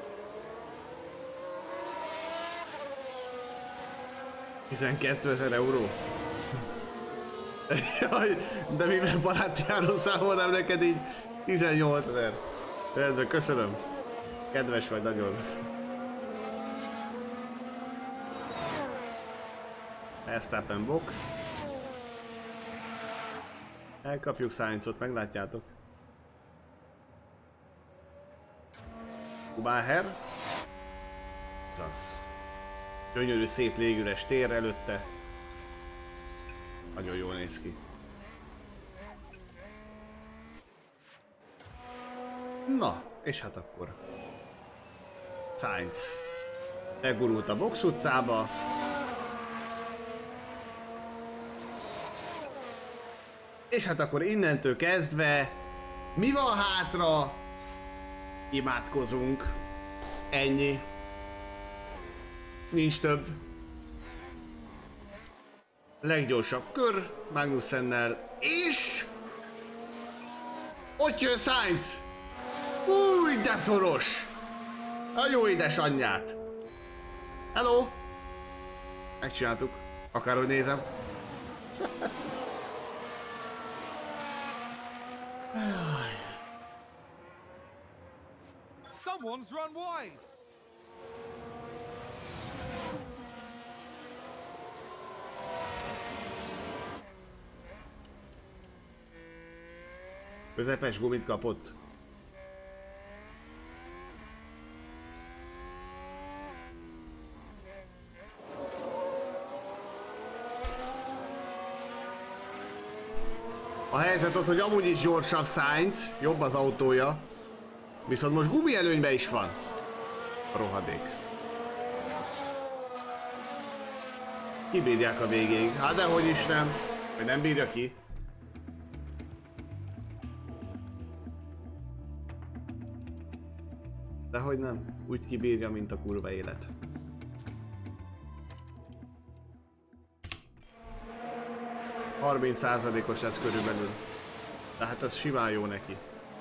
€12,000. Jaj, de mivel barátjáról számolnám neked így 18,000. Rendben, köszönöm. Kedves vagy nagyon. Verstappen box. Elkapjuk Sainzot, meglátjátok. Schumacher. Azaz. Gyönyörű, szép légüres tér előtte. Nagyon jól néz ki. Na, és hát akkor Sainz begurult a box utcába. És hát akkor innentől kezdve mi van hátra? Imádkozunk. Ennyi. Nincs több. Leggyorsabb kör Magnusennel és... Ott jön Sainz! Új, de szoros! A jó édesanyját! Hello! Megcsináltuk. Akárhogy nézem. Someone's run wide. Közepes gumit kapott. A helyzet ott, hogy amúgy is gyorsabb Sainz, jobb az autója, viszont most gumi előnyben is van. A rohadék. Kibírják a végéig. Hát dehogy is nem. Vagy nem bírja ki. Dehogy nem. Úgy kibírja, mint a kurva élet. %30-os ez körülbelül. Tehát ez simán jó neki.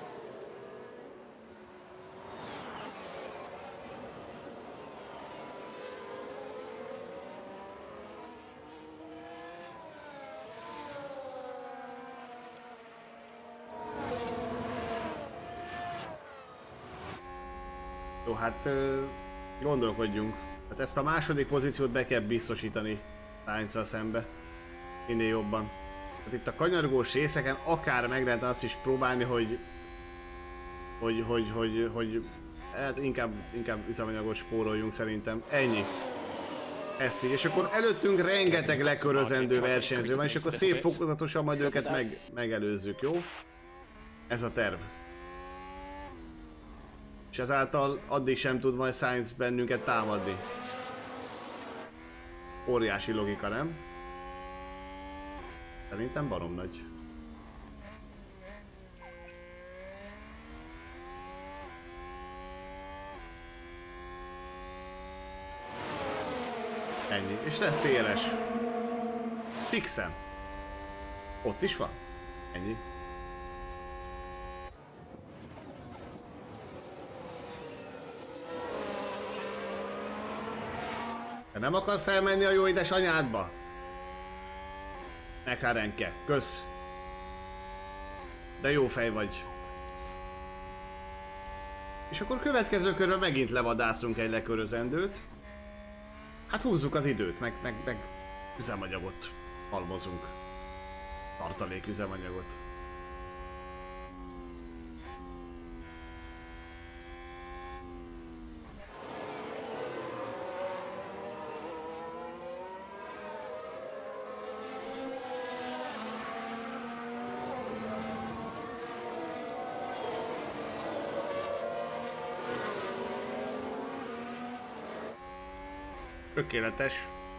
Jó, hát gondolkodjunk. Hát ezt a második pozíciót be kell biztosítani Sainzzal szembe. Minél jobban. Hát itt a kanyargós részeken akár meg lehet azt is próbálni, hogy hát inkább üzemanyagot spóroljunk szerintem. Ennyi. Ez így. És akkor előttünk rengeteg lekörözendő versenyző van, és akkor szép fokozatosan majd őket megelőzzük, jó? Ez a terv. És ezáltal addig sem tud majd Sainz bennünket támadni. Óriási logika, nem? Szerintem barom nagy. Ennyi. És lesz TLS. Fixen. Ott is van. Ennyi. De nem akarsz elmenni a jó édesanyádba? McLarenke, kösz. De jó fej vagy. És akkor következő körben megint levadászunk egy lekörözendőt. Hát húzzuk az időt, meg üzemanyagot halmozunk. Tartalék üzemanyagot. Tökéletes.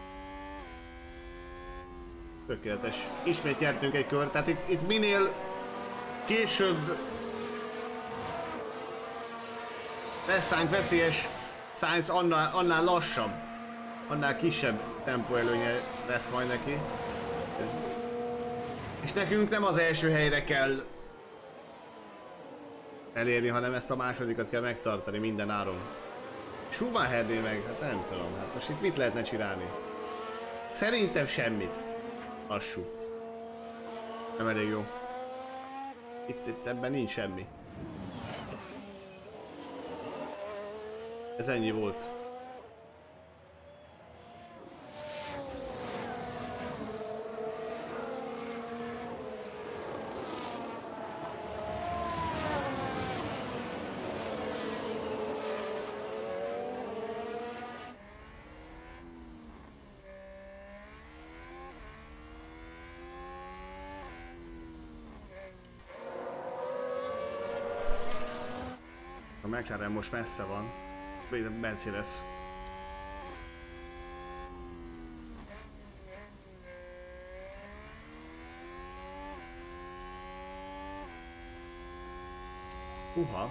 Tökéletes. Ismét nyertünk egy kört, tehát itt minél később lesz Sainz veszélyes, Sainz annál lassabb, annál kisebb tempóelőnye lesz majd neki. És nekünk nem az első helyre kell elérni, hanem ezt a másodikat kell megtartani minden áron. Schumachernél meg, hát nem tudom, hát most itt mit lehetne csinálni? Szerintem semmit. Lassú. Nem elég jó. Itt ebben nincs semmi. Ez ennyi volt. A McLaren most messze van. Mercedes. Uha.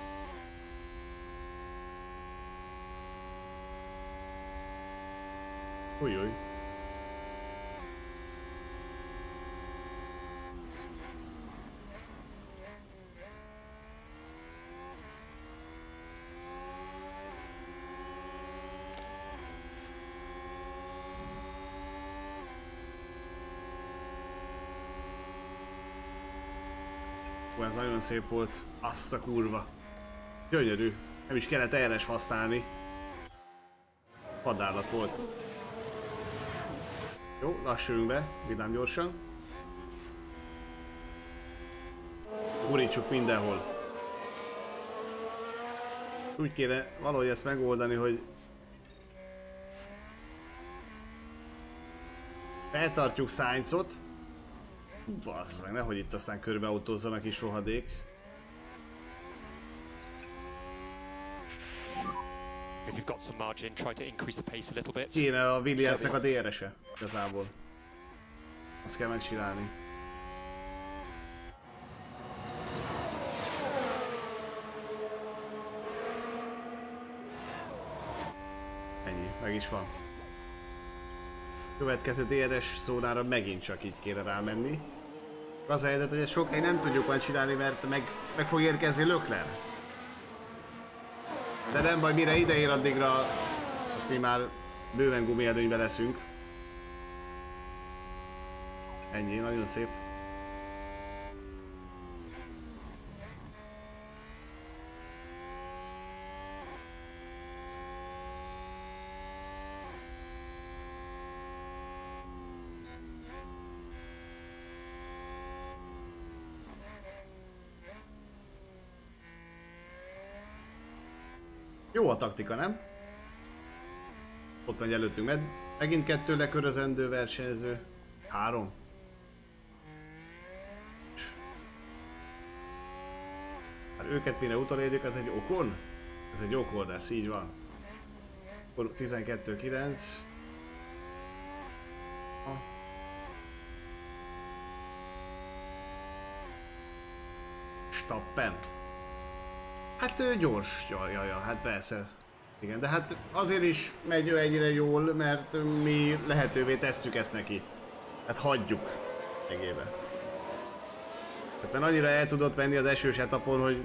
Ujjj. Ez nagyon szép volt. Azt a kurva. Gyönyörű. Nem is kellett RS használni. Vadállat volt. Jó, lassuljunk be, vidám gyorsan. Gurítsuk mindenhol. Úgy kéne valahogy ezt megoldani, hogy feltartjuk Sainzot. Bassz meg, nehogy itt aztán körbeautózzanak is rohadék. If you've got some margin, try to increase the pace a little bit. Kéne a Williamsnek a DRS-e, igazából. Azt kell megcsinálni. Ennyi, meg is van. Következő DRS zónára megint csak így kéne rámenni. Az a helyzet, hogy ezt sokáig nem tudjuk majd csinálni, mert meg fog érkezni Leclerc. De nem baj, mire ide ér, addigra mi már bőven gumielőnyben leszünk. Ennyi, nagyon szép. Jó a taktika, nem? Ott megy előttünk, mert megint 2 lekörözendő versenyző. 3. Hát őket mire utolérjük, ez egy Ocon? Ez egy Ocon lesz, így van. 12-9. Stappen. Hát ő gyors, ja, hát persze. Igen, de hát azért is megy ő ennyire jól, mert mi lehetővé tesszük ezt neki. Hát hagyjuk egébe. Tehát mert annyira el tudott menni az esős etapon, hogy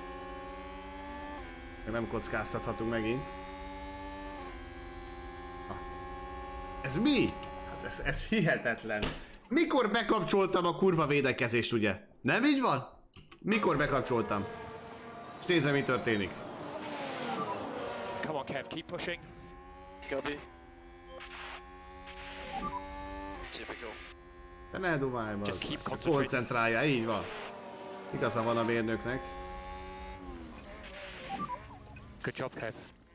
nem kockáztathatunk megint. Ez mi? Hát ez hihetetlen. Mikor bekapcsoltam a kurva védekezést, ugye? Nem így van? Mikor bekapcsoltam? És nézve, mi történik. Come on, Kev, keep pushing. Copy. Typical. De ne dumálj, Just keep bazd. concentrating. Koncentrálja, így van. Igaza van a mérnöknek. Good job, Kev.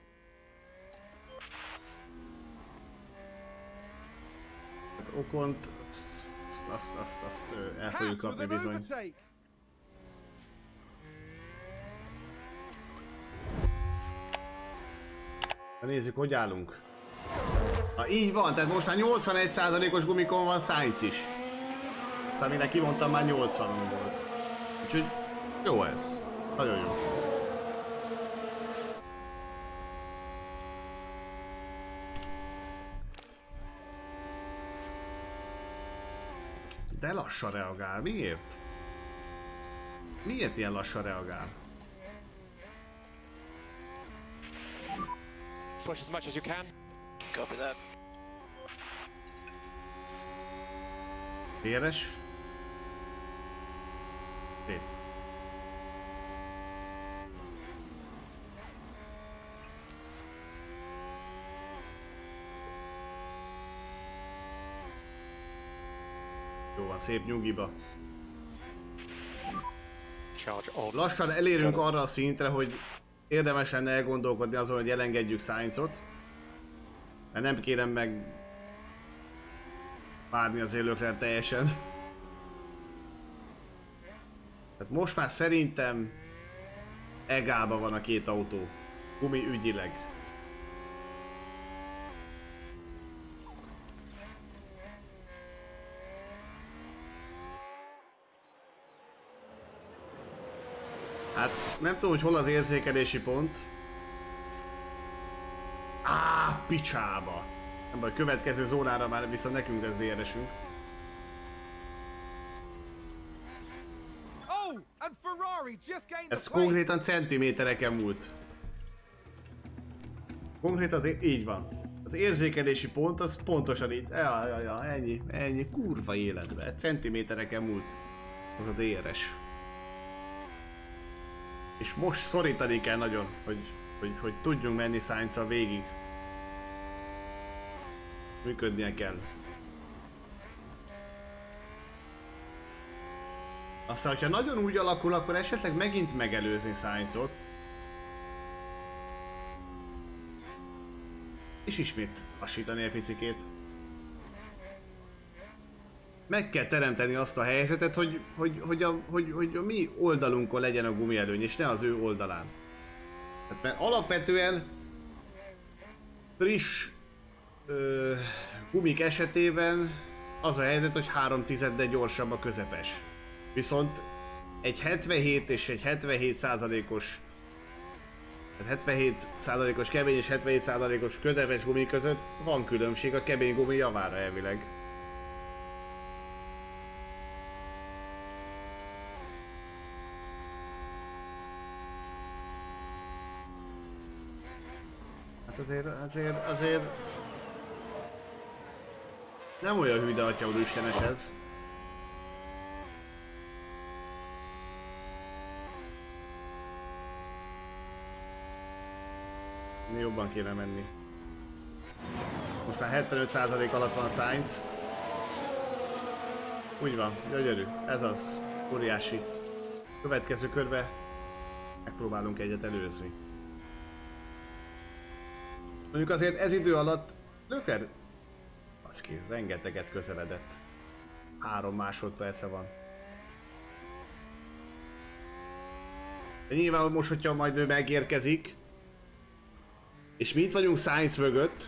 Okont azt el fogjuk Haas with kapni an bizony. overtake. Na nézzük, hogy állunk. Na így van, tehát most már 81%-os gumikon van Sainz is. Aztán mire kimondtam, már 80 volt. Úgyhogy jó ez. Nagyon jó. De lassan reagál, miért? Miért ilyen lassan reagál? Push as much as you can. Copy that. DRS? Szép. Jó van, szép nyugiba. Charge on. Lassan elérünk arra a szintre, hogy érdemes lenne elgondolkodni azon, hogy elengedjük Sainzot. Mert nem kérem meg várni az élőkre teljesen. Tehát most már szerintem egálba van a két autó. Gumi ügyileg. Hát Nem tudom, hogy hol az érzékelési pont. Picsába. Nem baj, következő zónára már viszont nekünk lesz DRS-ünk. Ez konkrétan centimétereken múlt. Konkrétan azért így van. Az érzékelési pont az pontosan így. Ennyi kurva életbe. Centimétereken múlt az a DRS. És most szorítani kell nagyon, hogy tudjunk menni Sainz-al végig. Működnie kell. Aztán, hogyha nagyon úgy alakul, akkor esetleg megint megelőzni Sainzot. És ismét lassítani egy picikét. Meg kell teremteni azt a helyzetet, hogy a mi oldalunkon legyen a gumielőny, és ne az ő oldalán. Tehát, mert alapvetően friss gumik esetében az a helyzet, hogy 3/10-del gyorsabb a közepes. Viszont egy 77 és egy 77%-os 77%-os kemény és 77%-os közepes gumi között van különbség a kemény gumi javára elvileg. Hát azért nem olyan hű, de atya úristenes ez. Jobban kéne menni. Most már 75% alatt van Sainz. Úgy van, gyönyörű. Ez az. Óriási. Következő körbe megpróbálunk egyet előzni. Mondjuk azért ez idő alatt Lökler baszki, rengeteget közeledett. 3 másodperce van. De nyilván most, hogyha majd ő megérkezik, és mi itt vagyunk Sainz mögött,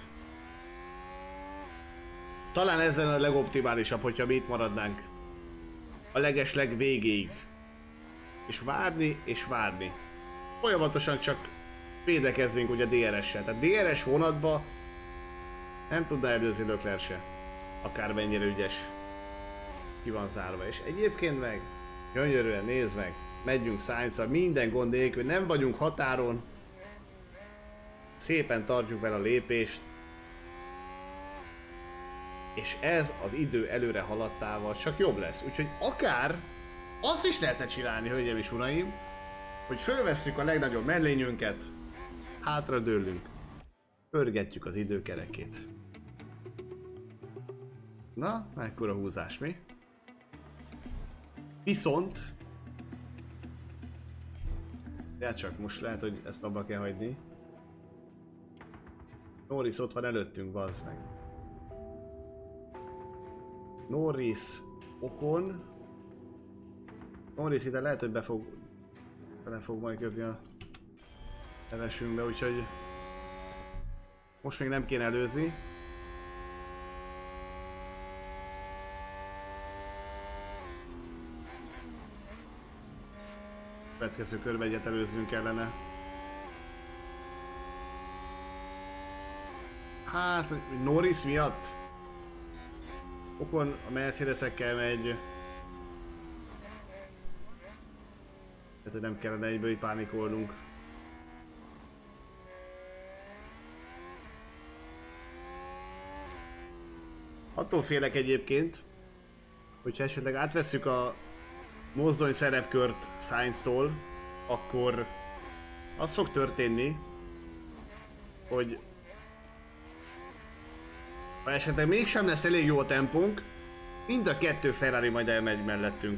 talán ez lenne a legoptimálisabb, hogyha mi itt maradnánk a legesleg végéig. És várni, és várni. Folyamatosan csak védekezzünk ugye DRS-sel. Tehát DRS vonatba nem tudná előzni Lökler se. Akármennyire ügyes. Ki van zárva. És egyébként meg gyönyörűen nézd meg. Megyünk Sainz-al minden gond nélkül. Nem vagyunk határon. Szépen tartjuk vele a lépést. És ez az idő előre haladtával csak jobb lesz. Úgyhogy akár azt is lehetne csinálni, hölgyeim és uraim, hogy fölvesszük a legnagyobb mellényünket, hátra dőlünk, pörgetjük az időkerekét. Na, mekkora húzás, mi? Viszont... Ja, csak most lehet, hogy ezt abba kell hagyni. Norris ott van előttünk, bazd meg. Norris, Ocon. Norris ide lehet, hogy bele fog majd köpni a nevesünkbe, úgyhogy most még nem kéne előzni. Következő körbe egyet előznünk kellene. Hát, Norris miatt? Ocon a Mercedesekkel megy. Tehát, hogy nem kellene egyből így pánikolnunk. Attól félek egyébként, hogyha esetleg átvesszük a mozdony szerepkört Sainz-tól, akkor az fog történni, hogy ha esetleg mégsem lesz elég jó a tempónk, mind a 2 Ferrari majd elmegy mellettünk.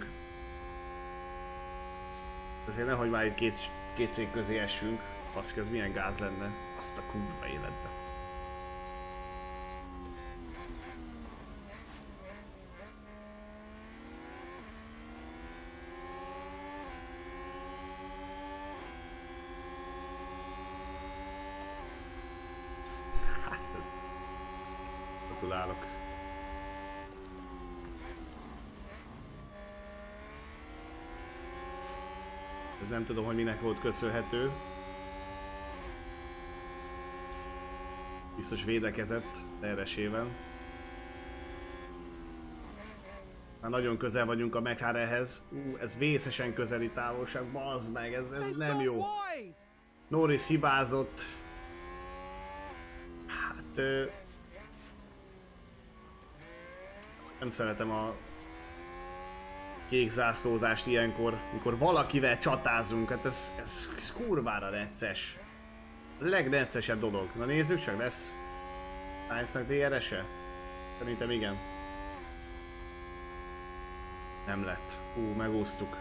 Azért nehogy már itt két szék közé essünk, baszki, ez milyen gáz lenne, azt a kurva életbe. Gratulálok. Ez nem tudom, hogy minek volt köszönhető. Biztos védekezett DRS-ével. Már nagyon közel vagyunk a McLarenhez. Ez vészesen közeli távolság. Bazd meg, ez nem jó. Norris hibázott. Hát... nem szeretem a kék zászlózást ilyenkor, mikor valakivel csatázunk. Hát ez kurvára necces. A legnecesebb dolog. Na nézzük csak, lesz Sainznak DRS-e? Szerintem igen. Nem lett. Megúsztuk.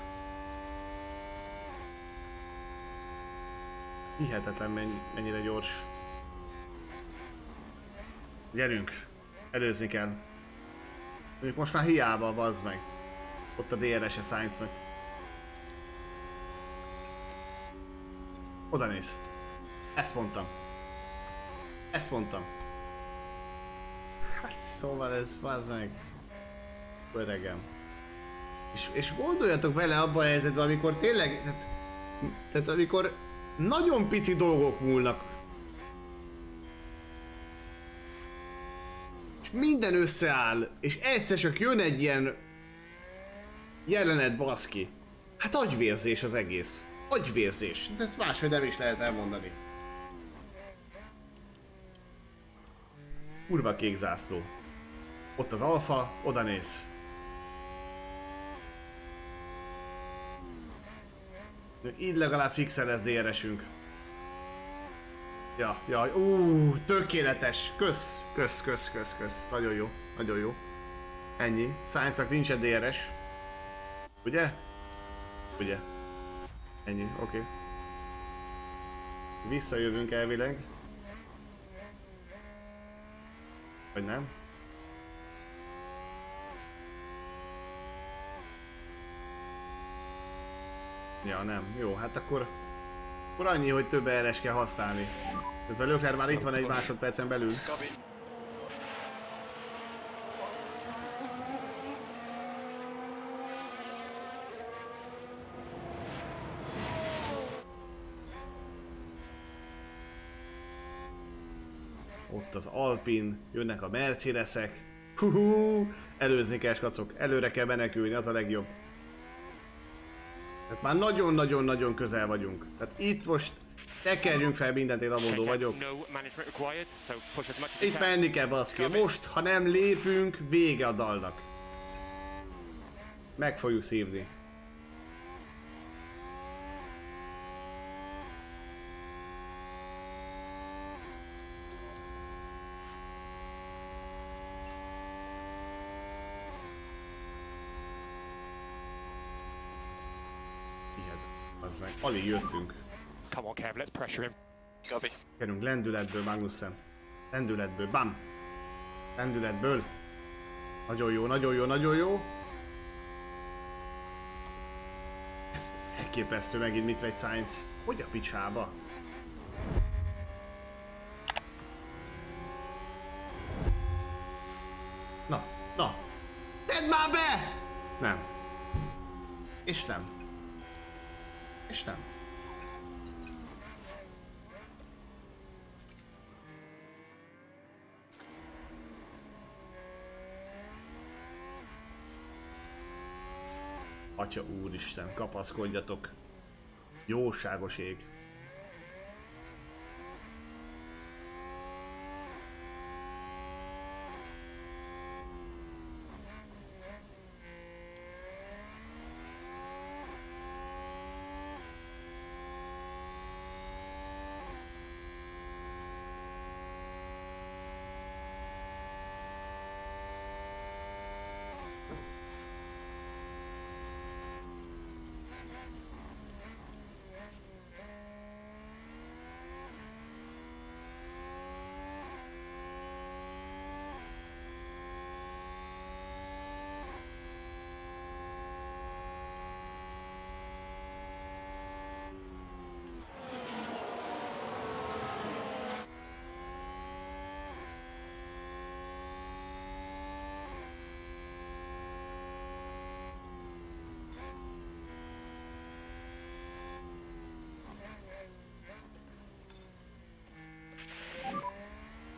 Hihetetlen mennyire gyors. Gyerünk! Előzni kell. Mondjuk most már hiába, bazd meg. Ott a DRS-e Sainznak. Oda néz. Ezt mondtam. Ezt mondtam. Hát szóval ez, bazd meg. Öregem. És gondoljatok bele abba a helyzetbe, amikor tényleg, tehát amikor nagyon pici dolgok múlnak. És minden összeáll, és egyszer csak jön egy ilyen jelenet, baszki. Hát agyvérzés az egész. Agyvérzés. Ezt máshogy nem is lehet elmondani. Kurva kék zászló. Ott az alfa, oda néz. Így legalább fixen lesz DRS-ünk. Ja, tökéletes. Kösz. Nagyon jó, nagyon jó. Ennyi. Sainznak nincsen DRS. Ugye? Ugye. Ennyi, oké. Visszajövünk elvileg. Vagy nem? Ja, nem. Jó, hát akkor annyi, hogy több RS kell használni. Közben Leclerc már itt van egy másodpercen belül. Copy. Ott az Alpine, jönnek a Mercedesek. Előzni kell, skacok. Előre kell menekülni, az a legjobb. Tehát már nagyon-nagyon-nagyon közel vagyunk. Tehát itt most tekerjünk fel mindent, én abondó vagyok. Itt menni kell, baszki. Most, ha nem lépünk, vége a dalnak. Meg fogjuk szívni. Az meg, alig jöttünk. Come on, Kev, let's pressure him. Copy. Kerünk lendületből, Magnussen. Lendületből, bam! Lendületből. Nagyon jó, nagyon jó, nagyon jó. Ez elképesztő megint mit vegy Sainz. Hogy a picsába? Na. Tedd már be! Nem. És nem. És nem. Atya úristen, kapaszkodjatok. Jóságos ég.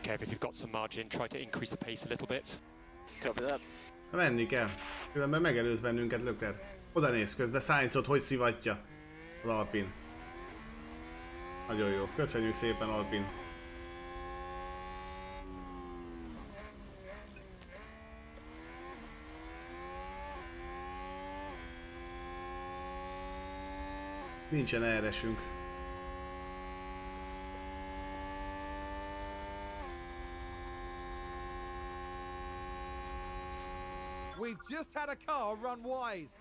Kev, if you've got some margin, try to increase the pace a little bit. Copy that. Menni kell. Különben megelőz bennünket Leclerc. Oda néz közben, Sainzot hogy szivatja az Alpin. Nagyon jó. Köszönjük szépen, Alpin. Nincsen erresünk. We've just had a car run wide.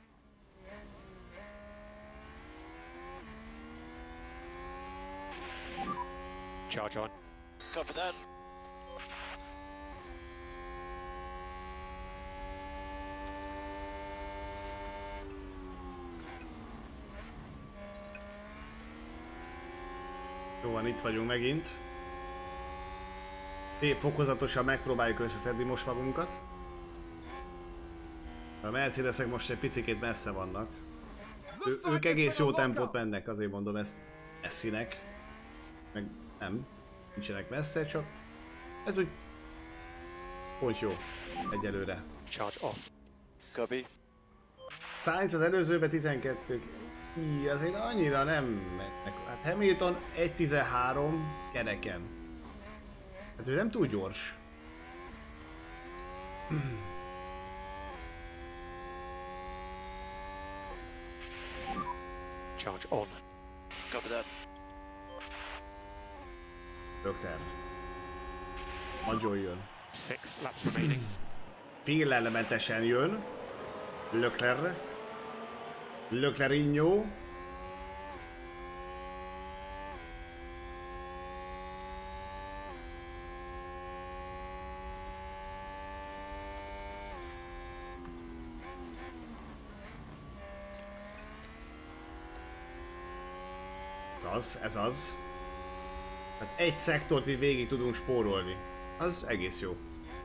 Charge on. Copy that. Jó van, itt vagyunk megint. Szép fokozatosan megpróbáljuk összeszedni most magunkat. A Mercedesek most egy picikét messze vannak. Ők egész jó tempót mennek, azért mondom ezt Messinek. Meg nem, nincsenek messze, csak ez úgy pont jó egyelőre. Charge off. Copy. Sainz az előzőbe 12. Azért annyira nem mennek. Hát Hamilton 1.13 kereken. Hát ő nem túl gyors. Charge on. Copy that. Leclerc. Nagyon jön. 6 laps remaining. Félelmetesen jön. Leclerc. Leclerc. Ez az. Hát egy szektort így végig tudunk spórolni. Az egész jó.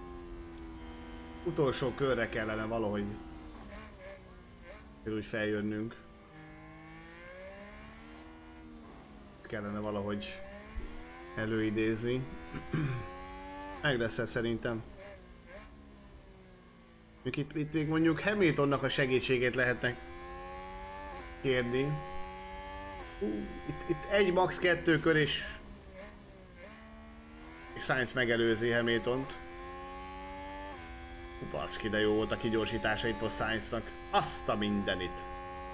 Utolsó körre kellene valahogy úgy feljönnünk. Kellene valahogy előidézni. Meg lesz ez szerintem. Itt még mondjuk Hamiltonnak a segítségét lehetnek kérni. Itt egy max 2 kör és Sainz megelőzi Hamiltont. Baszki, de jó volt a kigyorsítása itt most Sainznak. Azt a mindenit.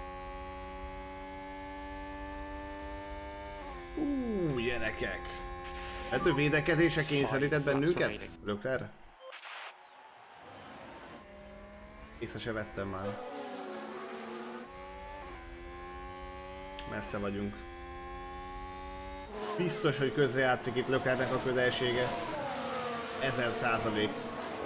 Gyerekek. Hát ő védekezésre kényszerített bennünket? Leclerc? Észre se vettem már. Messze vagyunk. Biztos, hogy közrejátszik itt Leclercnek a közelsége. 1000%.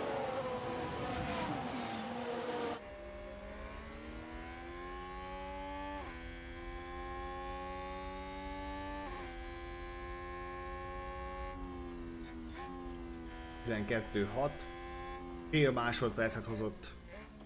Fél másodpercet hozott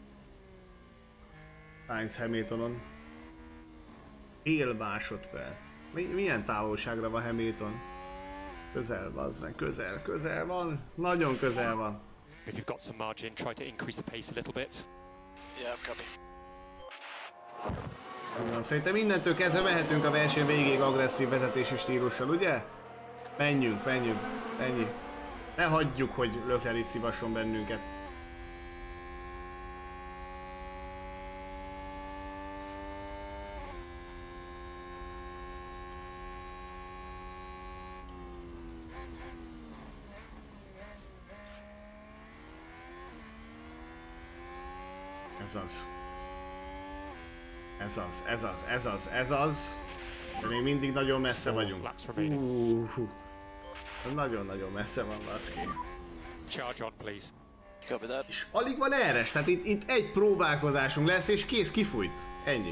Sainz Hamiltonon. Fél másodperc. Milyen távolságra van Hamilton? Közel van, az meg közel van. Nagyon közel van. If you've got some margin, try to increase the pace a little bit. Yeah, copy. Szerintem innentől kezdve mehetünk a verseny végéig agresszív vezetési stílussal, ugye? Menjünk. Ennyi. Ne hagyjuk, hogy Leclerc itt szívasson bennünket. Ez az. De még mindig nagyon messze vagyunk. Nagyon-nagyon messze van, baszki. Charge on, please. Copy that. És alig van erres, tehát itt egy próbálkozásunk lesz és kész, kifújt. Ennyi.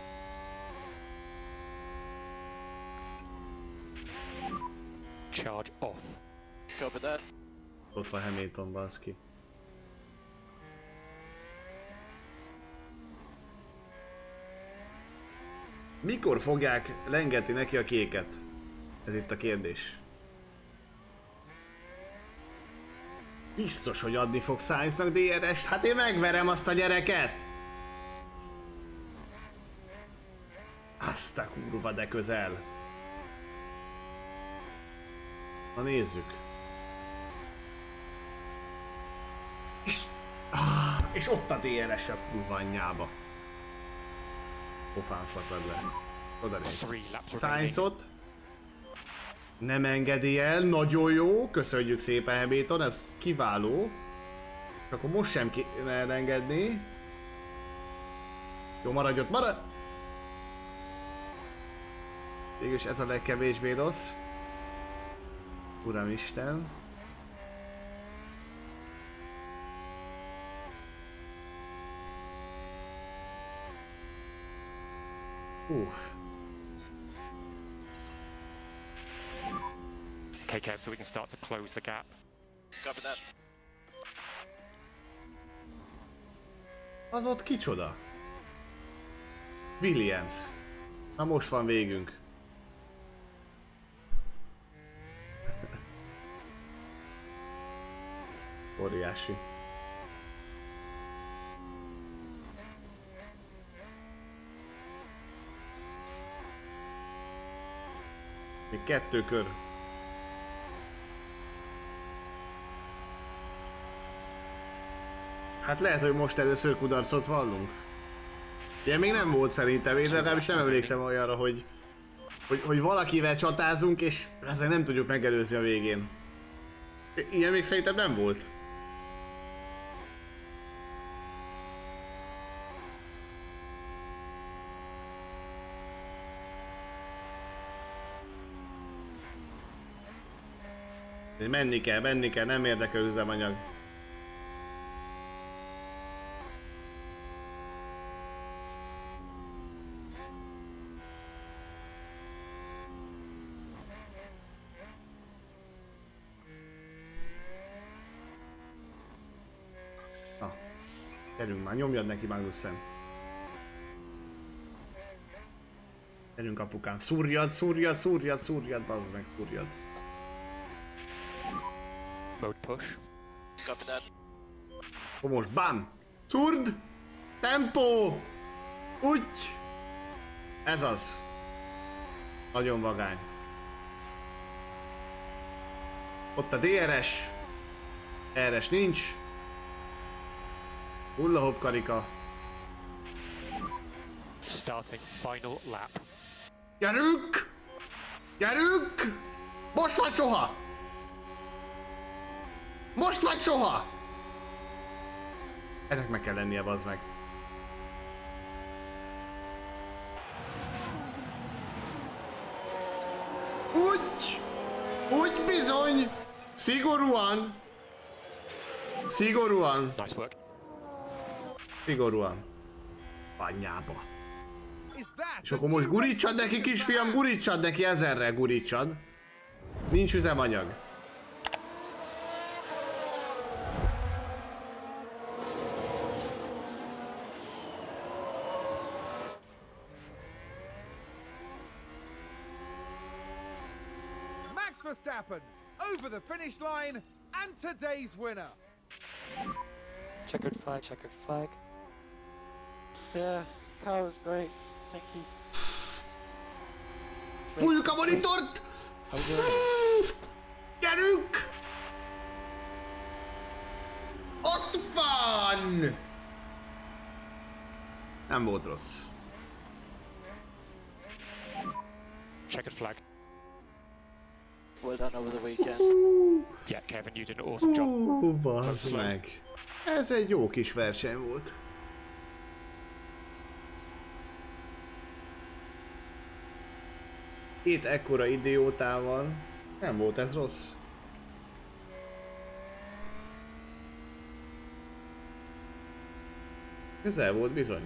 Charge off. Copy that. Ott van Hamilton, baszki. Mikor fogják lengetni neki a kéket? Ez itt a kérdés. Biztos, hogy adni fog Sainznak DRS-t. Hát én megverem azt a gyereket! Azt a kurva, de közel. Na nézzük. És ott a DRS a kurva anyjába. Pofán szakad le. Oda néz. Sainzot. Nem engedi el, nagyon jó, köszönjük szépen Hamilton, ez kiváló. Akkor most sem kéne elengedni. Jó, maradj ott, maradj! Végülis ez a legkevésbé rossz. Uramisten. Okay, Kev, so we can start to close the gap. Copy that. Az ott kicsoda? Williams. Na most van végünk. Óriási. Még 2 kör. Hát lehet, hogy most először kudarcot vallunk. Ilyen még nem volt szerintem, én legalábbis nem emlékszem olyanra, hogy valakivel csatázunk és ezzel nem tudjuk megelőzni a végén. Ilyen még szerintem nem volt. Menni kell, nem érdekel üzemanyag. Na, gyerünk már, nyomjad neki Magnussen. Gyerünk apukám, szúrjad, bazd meg, szúrjad. Mode push. Copy that. Most bam! Szurd! Tempó! Úgy! Ez az. Nagyon vagány. Ott a DRS. DRS nincs. Hulla-hopp karika. Starting final lap. Gyerünk! Gyerünk! Most vagy soha! Most vagy soha! Ennek meg kell lennie, bazd meg. Úgy bizony! Szigorúan! Nice work. Szigorúan. Anyába. És akkor most gurítsad neki, kisfiam, gurítsad neki, 1000-re gurítsad. Nincs üzemanyag. Verstappen over the finish line and today's winner. Checkered flag. Yeah, car was great. Thank you. Fújjuk a monitort! Gyerünk! Ott van! Nem volt rossz. Checkered flag. Well done over the weekend. Yeah, Kevin, you did an awesome job. Bazd meg. Ez egy jó kis verseny volt. Két ekkora idiótával nem volt ez rossz. Közel volt bizony.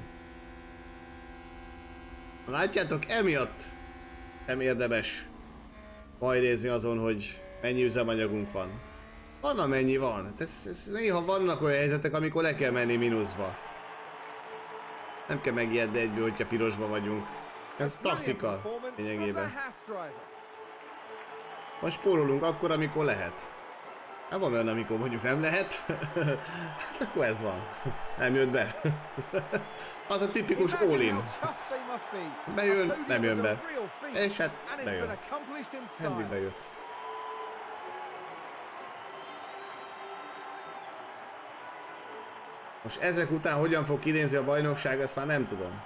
Látjátok, emiatt nem érdemes majd nézni azon, hogy mennyi üzemanyagunk van. Van amennyi van. Ez néha vannak olyan helyzetek, amikor le kell menni mínuszba. Nem kell megijedni egyből, hogyha pirosba vagyunk. Ez taktika lényegében. Most spórolunk akkor, amikor lehet. Hát van olyan, amikor mondjuk nem lehet. Hát akkor ez van. Nem jött be. Az a tipikus all-in. Bejön, nem jön be. És hát bejön. Mindig bejött. Most ezek után hogyan fog kinézni a bajnokság, ezt már nem tudom.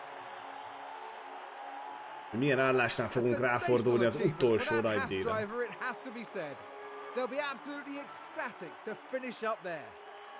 Milyen állásnál fogunk ráfordulni az utolsó rajdíjra. They'll be absolutely ecstatic to finish up there.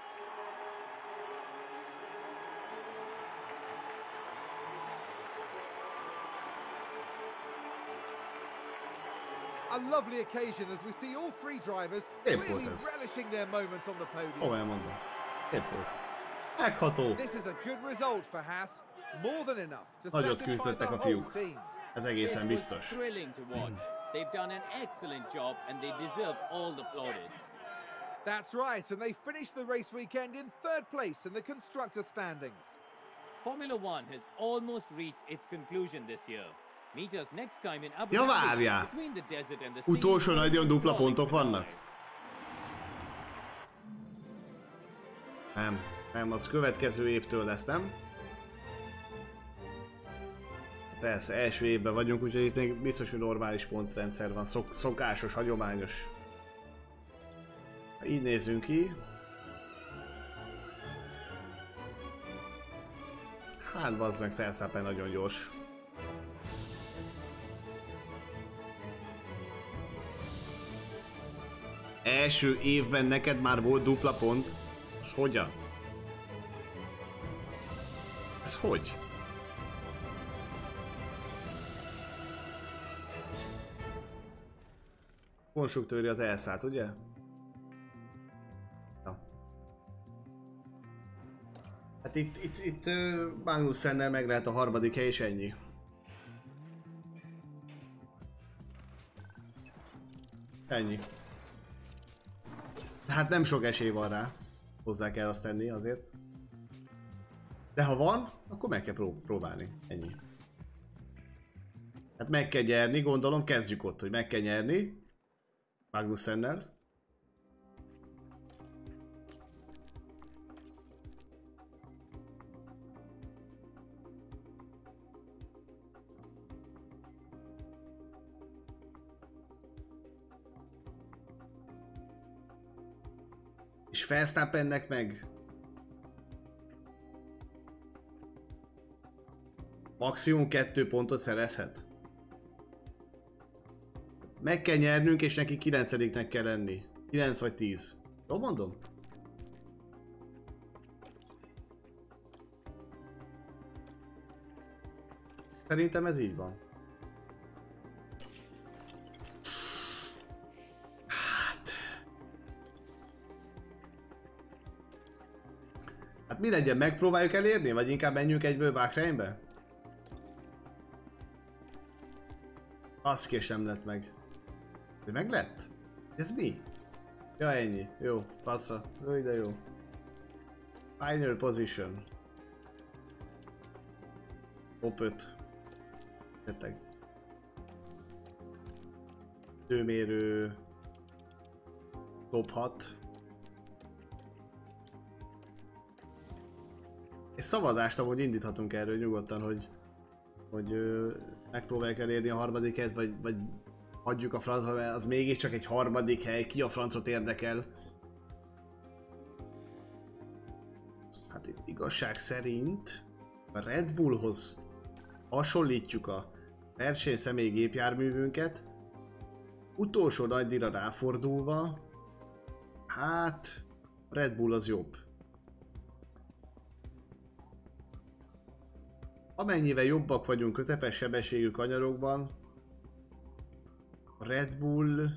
A lovely occasion as we see all three drivers really relishing their moments on the podium. Olyan mondom. Szép volt. Megható. This is a good result for Haas. More than enough to Nagyot satisfy küzdöttek the a whole fiúk. team. Ez egészen biztos. Thrilling to watch. They've done an excellent job and they deserve all the plaudits. That's right, and they finished the race weekend in third place in the constructor standings. Formula One has almost reached its conclusion this year. Meet us next time in Abu Ja, Dhabi várjál! between the desert and the sea. Utolsó nagyon dupla pontok vannak? Nem, az következő évtől lesz, nem? Persze, első évben vagyunk, úgyhogy itt még biztos, hogy normális pontrendszer van, szokásos, hagyományos. Így nézzünk ki. Hát bazd meg, Verstappen nagyon gyors. Első évben neked már volt dupla pont? Ez hogyan? Ez hogy? Konstruktőri az elszállt, ugye? Na. Hát itt Magnussennel meg lehet a harmadik hely és ennyi. Ennyi. Hát nem sok esély van rá. Hozzá kell azt tenni azért. De ha van, akkor meg kell próbálni. Ennyi. Hát meg kell nyerni, gondolom kezdjük ott, hogy meg kell nyerni. Magnussennel. És Verstappennek meg maximum 2 pontot szerezhet. Meg kell nyernünk, és neki 9-nek kell lenni. 9 vagy 10. Jól mondom? Szerintem ez így van. Hát mi legyen, megpróbáljuk elérni, vagy inkább menjünk egyből Bahreinbe? Az kés nem lett meg. De meg lett? Ez mi? Ja, ennyi. Jó, passza. Jó, de jó. Final position. Top 5. Tényleg. Tőmérő. Top 6. És szavazást amúgy indíthatunk erről nyugodtan, hogy megpróbáljuk elérni a harmadik helyet, vagy hagyjuk a francba, mert az mégiscsak egy harmadik hely, ki a francot érdekel. Hát itt igazság szerint a Red Bullhoz hasonlítjuk a versenyszemély gépjárművünket, utolsó nagydíjra ráfordulva, hát a Red Bull az jobb. Amennyivel jobbak vagyunk közepes sebességű kanyarokban, a Red Bull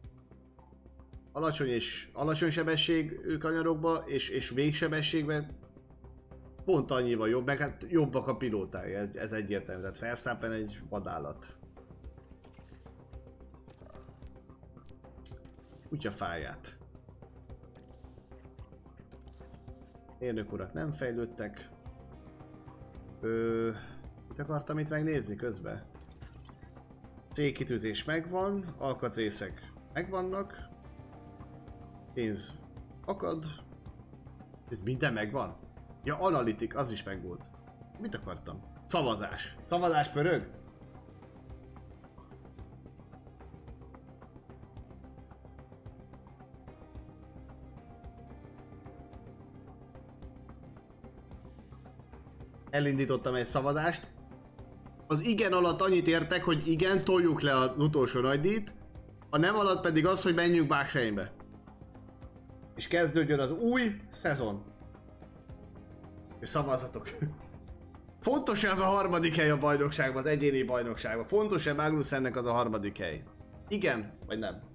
alacsony sebességű kanyarokban és végsebességben pont annyival jobb, meg hát jobbak a pilótái, ez egyértelmű, tehát Verstappen egy vadállat. Kutyafáját. Érnök urak nem fejlődtek. Mit akartam itt megnézni közben? Célkitűzés megvan, alkatrészek megvannak. Pénz akad. Ez minden megvan? Ja, analitik, az is megvolt. Mit akartam? Szavazás. Szavazás pörög? Elindítottam egy szavazást. Az igen alatt annyit értek, hogy igen, toljuk le az utolsó nagydíjt. A nem alatt pedig az, hogy menjünk Báksejnbe. És kezdődjön az új szezon. És szavazatok. Fontos-e az a harmadik hely a bajnokságban, az egyéni bajnokságban? Fontos-e Magnussennek az a harmadik hely? Igen, vagy nem?